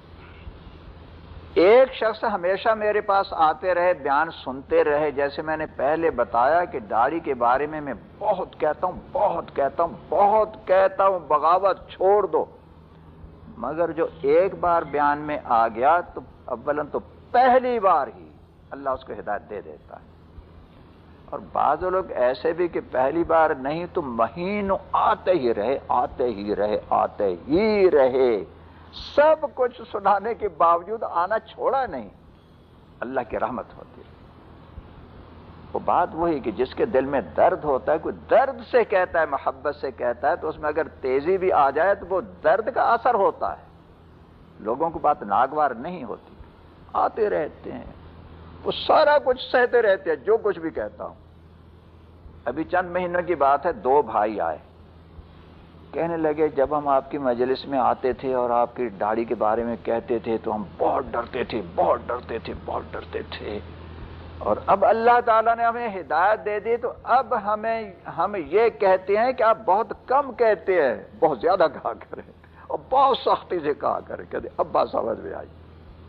S1: ایک شخص ہمیشہ میرے پاس آتے رہے، بیان سنتے رہے. جیسے میں نے پہلے بتایا کہ داڑھی کے بارے میں میں بہت کہتا ہوں بہت کہتا ہوں بہت کہتا ہوں بغاوت چھوڑ دو، مگر جو ایک بار بیان میں آ گیا تو اولاً تو پہلی بار ہی اللہ اس کو ہدایت دے دیتا ہے. اور بعض لوگ ایسے بھی کہ پہلی بار نہیں تو مہینوں آتے ہی رہے آتے ہی رہے آتے ہی رہے سب کچھ سنانے کے باوجود آنا چھوڑا نہیں. اللہ کی رحمت ہوتی ہے. وہ بات وہی کہ جس کے دل میں درد ہوتا ہے، کوئی درد سے کہتا ہے، محبت سے کہتا ہے، تو اس میں اگر تیزی بھی آ جائے تو وہ درد کا اثر ہوتا ہے. لوگوں کو بات ناگوار نہیں ہوتی، آتے رہتے ہیں، وہ سارا کچھ سہتے رہتے ہیں جو کچھ بھی کہتا ہوں. ابھی چند مہینوں کی بات ہے، دو بھائی آئے، کہنے لگے جب ہم آپ کی مجلس میں آتے تھے اور آپ کی داڑھی کے بارے میں کہتے تھے تو ہم بہت ڈرتے تھے بہت ڈرتے تھے بہت ڈرتے تھے. اور اب اللہ تعالیٰ نے ہمیں ہدایت دے دی تو اب ہمیں ہم یہ کہتے ہیں کہ آپ بہت کم کہتے ہیں، بہت زیادہ کہا کریں اور بہت سختی سے کہا کریں، کہتے اب بات سمجھ میں آئی۔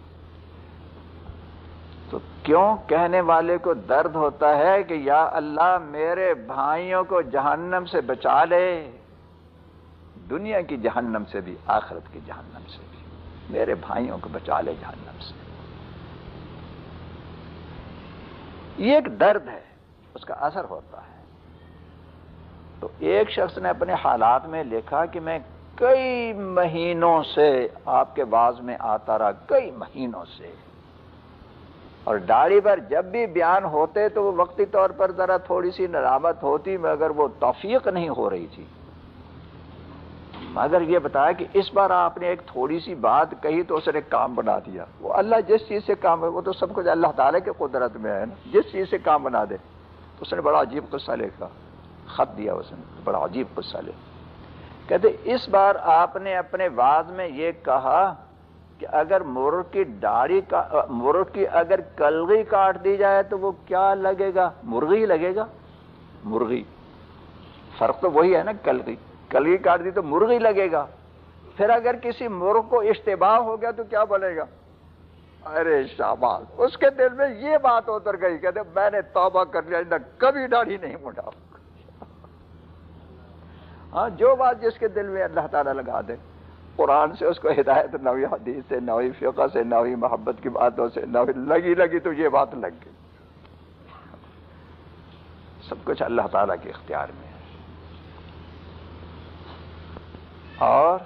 S1: تو کیوں کہنے والے کو درد ہوتا ہے کہ یا اللہ میرے بھائیوں کو جہنم سے بچا لے، دنیا کی جہنم سے بھی، آخرت کی جہنم سے بھی، میرے بھائیوں کو بچا لے جہنم سے۔ یہ ایک درد ہے، اس کا اثر ہوتا ہے۔ تو ایک شخص نے اپنے حالات میں لکھا کہ میں کئی مہینوں سے آپ کے واعظ میں آتا رہا، کئی مہینوں سے، اور داڑھی پر جب بھی بیان ہوتے تو وہ وقتی طور پر ذرا تھوڑی سی نرامت ہوتی، مگر وہ توفیق نہیں ہو رہی تھی۔ مگر یہ بتایا کہ اس بار آپ نے ایک تھوڑی سی بات کہی تو اس نے کام بنا دیا۔ وہ اللہ جس چیز سے کام ہے، وہ تو سب کچھ اللہ تعالیٰ کے قدرت میں ہے نا، جس چیز سے کام بنا دے۔ تو اس نے بڑا عجیب قصہ لکھا، خط دیا اس نے، بڑا عجیب قصہ لکھا۔ کہتے اس بار آپ نے اپنے وعظ میں یہ کہا کہ اگر مرغ کی داڑھی کا مرغ کی اگر کلغی کاٹ دی جائے تو وہ کیا لگے گا؟ مرغی لگے گا، مرغی۔ فرق تو وہی ہے نا، کلغی کلغی کاٹ دی تو مرغی لگے گا۔ پھر اگر کسی مرغ کو اشتباہ ہو گیا تو کیا بنے گا؟ ارے شاباش، اس کے دل میں یہ بات اتر گئی، کہتے میں نے توبہ کر لیا، نہ کبھی داڑھی نہیں مڈاؤں۔ ہاں، جو بات جس کے دل میں اللہ تعالیٰ لگا دے، قرآن سے اس کو ہدایت، نوی حدیث سے، نوی فقہ سے، نوی محبت کی باتوں سے، نوی لگی لگی تو یہ بات لگ گئی۔ سب کچھ اللہ تعالیٰ کے اختیار میں ہے۔ اور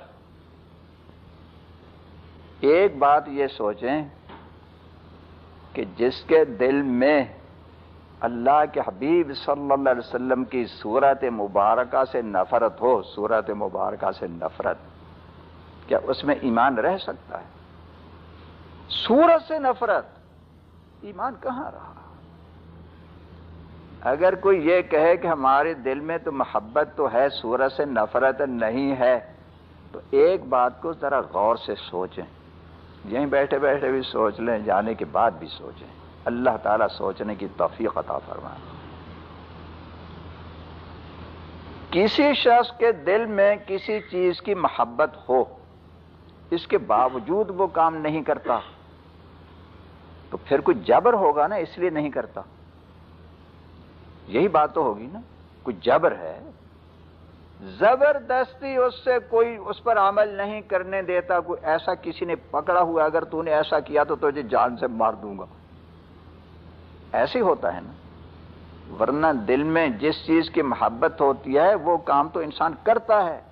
S1: ایک بات یہ سوچیں کہ جس کے دل میں اللہ کے حبیب صلی اللہ علیہ وسلم کی صورت مبارکہ سے نفرت ہو، صورت مبارکہ سے نفرت، کیا اس میں ایمان رہ سکتا ہے؟ صورت سے نفرت، ایمان کہاں رہا؟ اگر کوئی یہ کہے کہ ہمارے دل میں تو محبت تو ہے، صورت سے نفرت نہیں ہے، تو ایک بات کو ذرا غور سے سوچیں، یہیں بیٹھے بیٹھے بھی سوچ لیں، جانے کے بعد بھی سوچیں، اللہ تعالیٰ سوچنے کی توفیق عطا فرمائے۔ کسی شخص کے دل میں کسی چیز کی محبت ہو، اس کے باوجود وہ کام نہیں کرتا، تو پھر کوئی جبر ہوگا نا، اس لیے نہیں کرتا، یہی بات تو ہوگی نا، کوئی جبر ہے، زبردستی اس سے کوئی اس پر عمل نہیں کرنے دیتا، کوئی ایسا کسی نے پکڑا ہوا اگر تو نے ایسا کیا تو تجھے جان سے مار دوں گا، ایسے ہوتا ہے نا۔ ورنہ دل میں جس چیز کی محبت ہوتی ہے وہ کام تو انسان کرتا ہے۔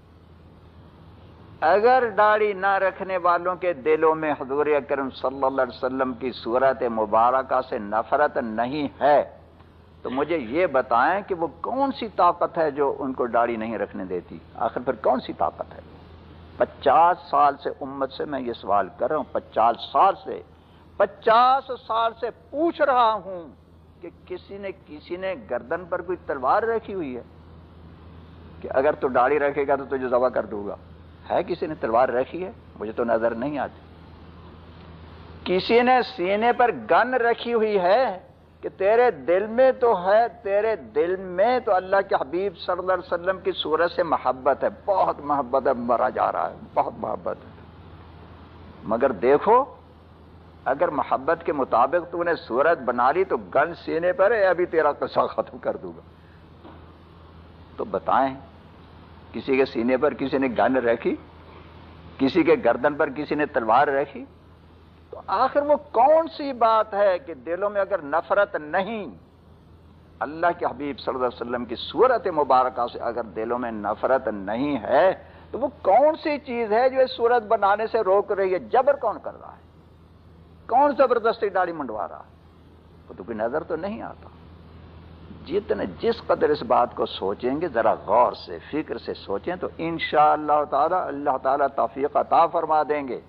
S1: اگر داڑھی نہ رکھنے والوں کے دلوں میں حضور اکرم صلی اللہ علیہ وسلم کی صورت مبارکہ سے نفرت نہیں ہے تو مجھے یہ بتائیں کہ وہ کون سی طاقت ہے جو ان کو داڑھی نہیں رکھنے دیتی؟ آخر پھر کون سی طاقت ہے؟ پچاس سال سے امت سے میں یہ سوال کر رہا ہوں، پچاس سال سے پچاس سال سے پوچھ رہا ہوں کہ کسی نے کسی نے گردن پر کوئی تلوار رکھی ہوئی ہے کہ اگر تو داڑھی رکھے گا تو تجھے ذبح کر دوں گا؟ ہے کسی نے تلوار رکھی ہے؟ مجھے تو نظر نہیں آتی۔ کسی نے سینے پر گن رکھی ہوئی ہے کہ تیرے دل میں تو ہے، تیرے دل میں تو اللہ کے حبیب صلی اللہ علیہ وسلم کی صورت سے محبت ہے، بہت محبت ہے، مرا جا رہا ہے، بہت محبت ہے، مگر دیکھو اگر محبت کے مطابق تو نے صورت بنا لی تو گن سینے پر ہے، ابھی تیرا قصہ ختم کر دوں گا۔ تو بتائیں، کسی کے سینے پر کسی نے گن رکھی، کسی کے گردن پر کسی نے تلوار رکھی، تو آخر وہ کون سی بات ہے کہ دلوں میں اگر نفرت نہیں، اللہ کے حبیب صلی اللہ علیہ وسلم کی صورت مبارکہ سے اگر دلوں میں نفرت نہیں ہے تو وہ کون سی چیز ہے جو اس صورت بنانے سے روک رہی ہے؟ جبر کون کر رہا ہے؟ کون زبردستی داڑھی منڈوا رہا ہے؟ وہ تو کوئی نظر تو نہیں آتا۔ جتنے جس قدر اس بات کو سوچیں گے، ذرا غور سے فکر سے سوچیں تو انشاءاللہ تعالی اللہ تعالی توفیق عطا فرما دیں گے۔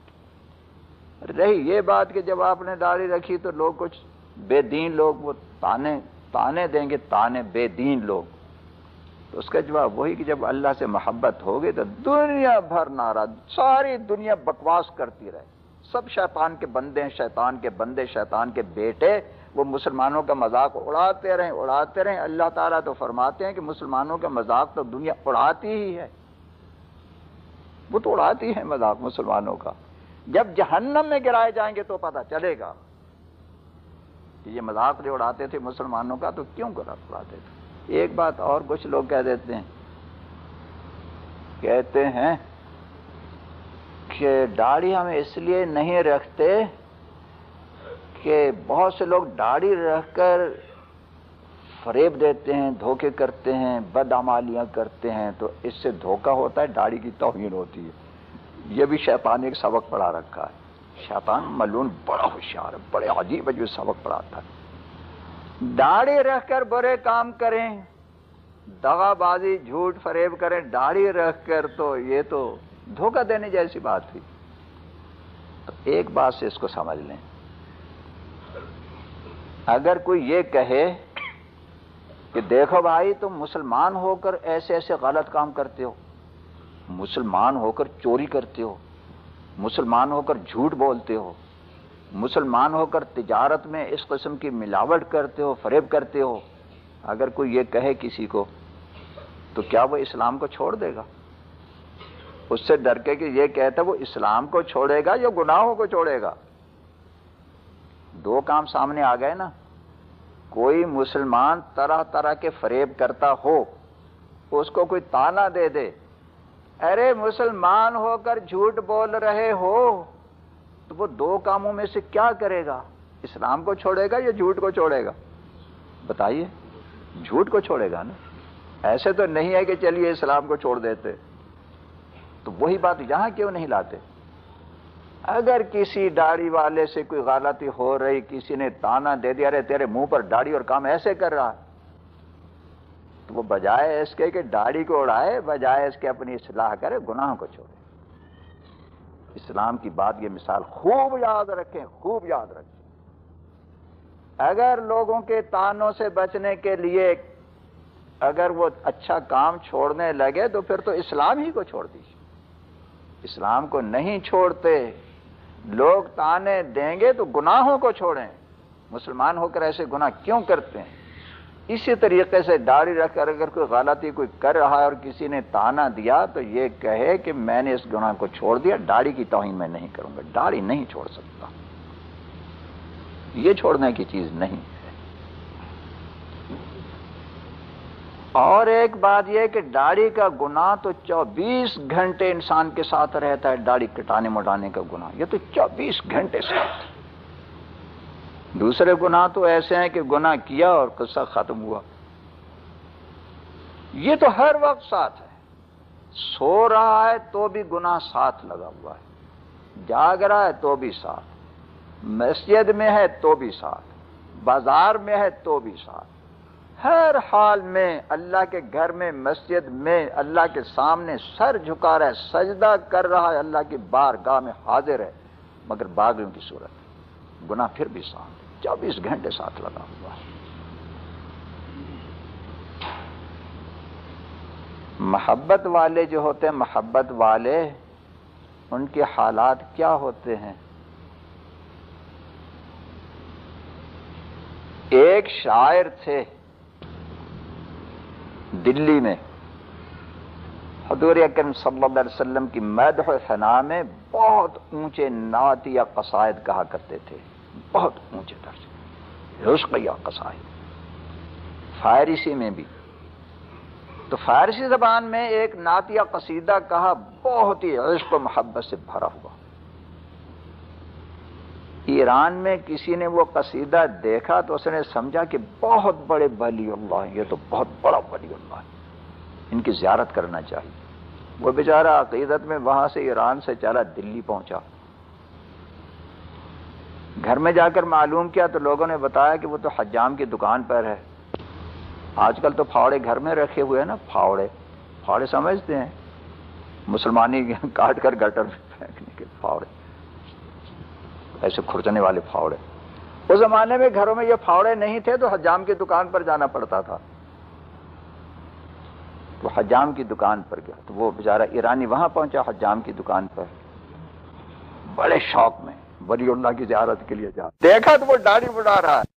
S1: رہی یہ بات کہ جب آپ نے داڑھی رکھی تو لوگ کچھ بے دین لوگ وہ تانے تانے دیں گے، تانے بے دین لوگ، تو اس کا جواب وہی کہ جب اللہ سے محبت ہوگی تو دنیا بھر نعرہ، ساری دنیا بکواس کرتی رہے، سب شیطان کے بندے ہیں، شیطان کے بندے، شیطان کے بیٹے، وہ مسلمانوں کا مذاق اڑاتے رہیں اڑاتے رہیں اللہ تعالیٰ تو فرماتے ہیں کہ مسلمانوں کا مذاق تو دنیا اڑاتی ہی ہے، وہ تو اڑاتی ہے مذاق مسلمانوں کا. جب جہنم میں گرائے جائیں گے تو پتہ چلے گا کہ یہ مذاق جو اڑاتے تھے مسلمانوں کا تو کیوں اڑاتے تھے. ایک بات اور کچھ لوگ کہہ دیتے ہیں، کہتے ہیں کہ داڑھی ہم اس لیے نہیں رکھتے کہ بہت سے لوگ داڑھی رکھ کر فریب دیتے ہیں، دھوکے کرتے ہیں، بدعمالیاں کرتے ہیں، تو اس سے دھوکہ ہوتا ہے، داڑھی کی توہین ہوتی ہے. یہ بھی شیطان نے ایک سبق پڑھا رکھا ہے. شیطان ملعون بڑا ہوشیار ہے، بڑے عجیب عجیب سبق پڑھاتا ہے. داڑھی رکھ کر برے کام کریں، دغا بازی جھوٹ فریب کریں داڑھی رکھ کر، تو یہ تو دھوکہ دینے جیسی بات تھی. تو ایک بات سے اس کو سمجھ لیں، اگر کوئی یہ کہے کہ دیکھو بھائی تم مسلمان ہو کر ایسے ایسے غلط کام کرتے ہو، مسلمان ہو کر چوری کرتے ہو، مسلمان ہو کر جھوٹ بولتے ہو، مسلمان ہو کر تجارت میں اس قسم کی ملاوٹ کرتے ہو، فریب کرتے ہو، اگر کوئی یہ کہے کسی کو تو کیا وہ اسلام کو چھوڑ دے گا؟ اس سے ڈر کے کہ یہ کہتا ہے وہ اسلام کو چھوڑے گا یا گناہوں کو چھوڑے گا. دو کام سامنے آ گئے نا. کوئی مسلمان طرح طرح کے فریب کرتا ہو، اس کو کوئی تانا دے دے، ارے مسلمان ہو کر جھوٹ بول رہے ہو، تو وہ دو کاموں میں سے کیا کرے گا؟ اسلام کو چھوڑے گا یا جھوٹ کو چھوڑے گا؟ بتائیے. جھوٹ کو چھوڑے گا نا. ایسے تو نہیں ہے کہ چلیے اسلام کو چھوڑ دیتے. تو وہی بات یہاں کیوں نہیں لاتے؟ اگر کسی داڑھی والے سے کوئی غلطی ہو رہی، کسی نے تانا دے دیا ارے تیرے منہ پر داڑھی اور کام ایسے کر رہا، تو وہ بجائے اس کے کہ داڑھی کو اڑائے، بجائے اس کے اپنی اصلاح کرے، گناہوں کو چھوڑے. اسلام کی بات یہ مثال خوب یاد رکھیں، خوب یاد رکھیں. اگر لوگوں کے تانوں سے بچنے کے لیے اگر وہ اچھا کام چھوڑنے لگے تو پھر تو اسلام ہی کو چھوڑ دیجیے. اسلام کو نہیں چھوڑتے، لوگ تانے دیں گے تو گناہوں کو چھوڑیں. مسلمان ہو کر ایسے گناہ کیوں کرتے ہیں؟ اسی طریقے سے داڑھی رکھ کر اگر کوئی غلطی کوئی کر رہا ہے اور کسی نے تانا دیا تو یہ کہے کہ میں نے اس گناہ کو چھوڑ دیا، داڑھی کی توہین میں نہیں کروں گا. داڑھی نہیں چھوڑ سکتا، یہ چھوڑنے کی چیز نہیں ہے. اور ایک بات یہ کہ داڑھی کا گناہ تو چوبیس گھنٹے انسان کے ساتھ رہتا ہے. داڑھی کٹانے مڈانے کا گناہ یہ تو چوبیس گھنٹے ساتھ. دوسرے گناہ تو ایسے ہیں کہ گناہ کیا اور قصہ ختم ہوا. یہ تو ہر وقت ساتھ ہے. سو رہا ہے تو بھی گناہ ساتھ لگا ہوا ہے، جاگ رہا ہے تو بھی ساتھ، مسجد میں ہے تو بھی ساتھ، بازار میں ہے تو بھی ساتھ. ہر حال میں اللہ کے گھر میں، مسجد میں، اللہ کے سامنے سر جھکا رہا ہے، سجدہ کر رہا ہے، اللہ کی بارگاہ میں حاضر ہے، مگر باغیوں کی صورت گناہ پھر بھی ساتھ، چوبیس گھنٹے ساتھ لگا ہوا ہے. محبت والے جو ہوتے ہیں، محبت والے، ان کے حالات کیا ہوتے ہیں؟ ایک شاعر تھے دلی میں، حضور اکرم صلی اللہ علیہ وسلم کی مدح و ثنا میں بہت اونچے نعتیہ قصائد کہا کرتے تھے، بہت اونچے درجے، عشقیہ قصائد، فارسی میں بھی. تو فارسی زبان میں ایک نعتیہ قصیدہ کہا بہت ہی عشق و محبت سے بھرا ہوا. ایران میں کسی نے وہ قصیدہ دیکھا تو اس نے سمجھا کہ بہت بڑے ولی اللہ ہیں، یہ تو بہت بڑا ولی اللہ ہے، ان کی زیارت کرنا چاہیے. وہ بیچارہ عقیدت میں وہاں سے ایران سے چلا دلی پہنچا. گھر میں جا کر معلوم کیا تو لوگوں نے بتایا کہ وہ تو حجام کی دکان پر ہے. آج کل تو پھاوڑے گھر میں رکھے ہوئے ہیں نا، پھاوڑے پھاوڑے سمجھتے ہیں، مسلمانی کاٹ کر گٹر میں پھینکنے کے پھاوڑے، ایسے کھرچنے والے پھاوڑے. اس زمانے میں گھروں میں یہ پھاوڑے نہیں تھے تو حجام کی دکان پر جانا پڑتا تھا. وہ حجام کی دکان پر گیا تو وہ بیچارہ ایرانی وہاں پہنچا حجام کی دکان پر، بڑے شوق میں ولی اللہ کی زیارت کے لیے جا دیکھا تو وہ داڑھی بڑھا رہا ہے.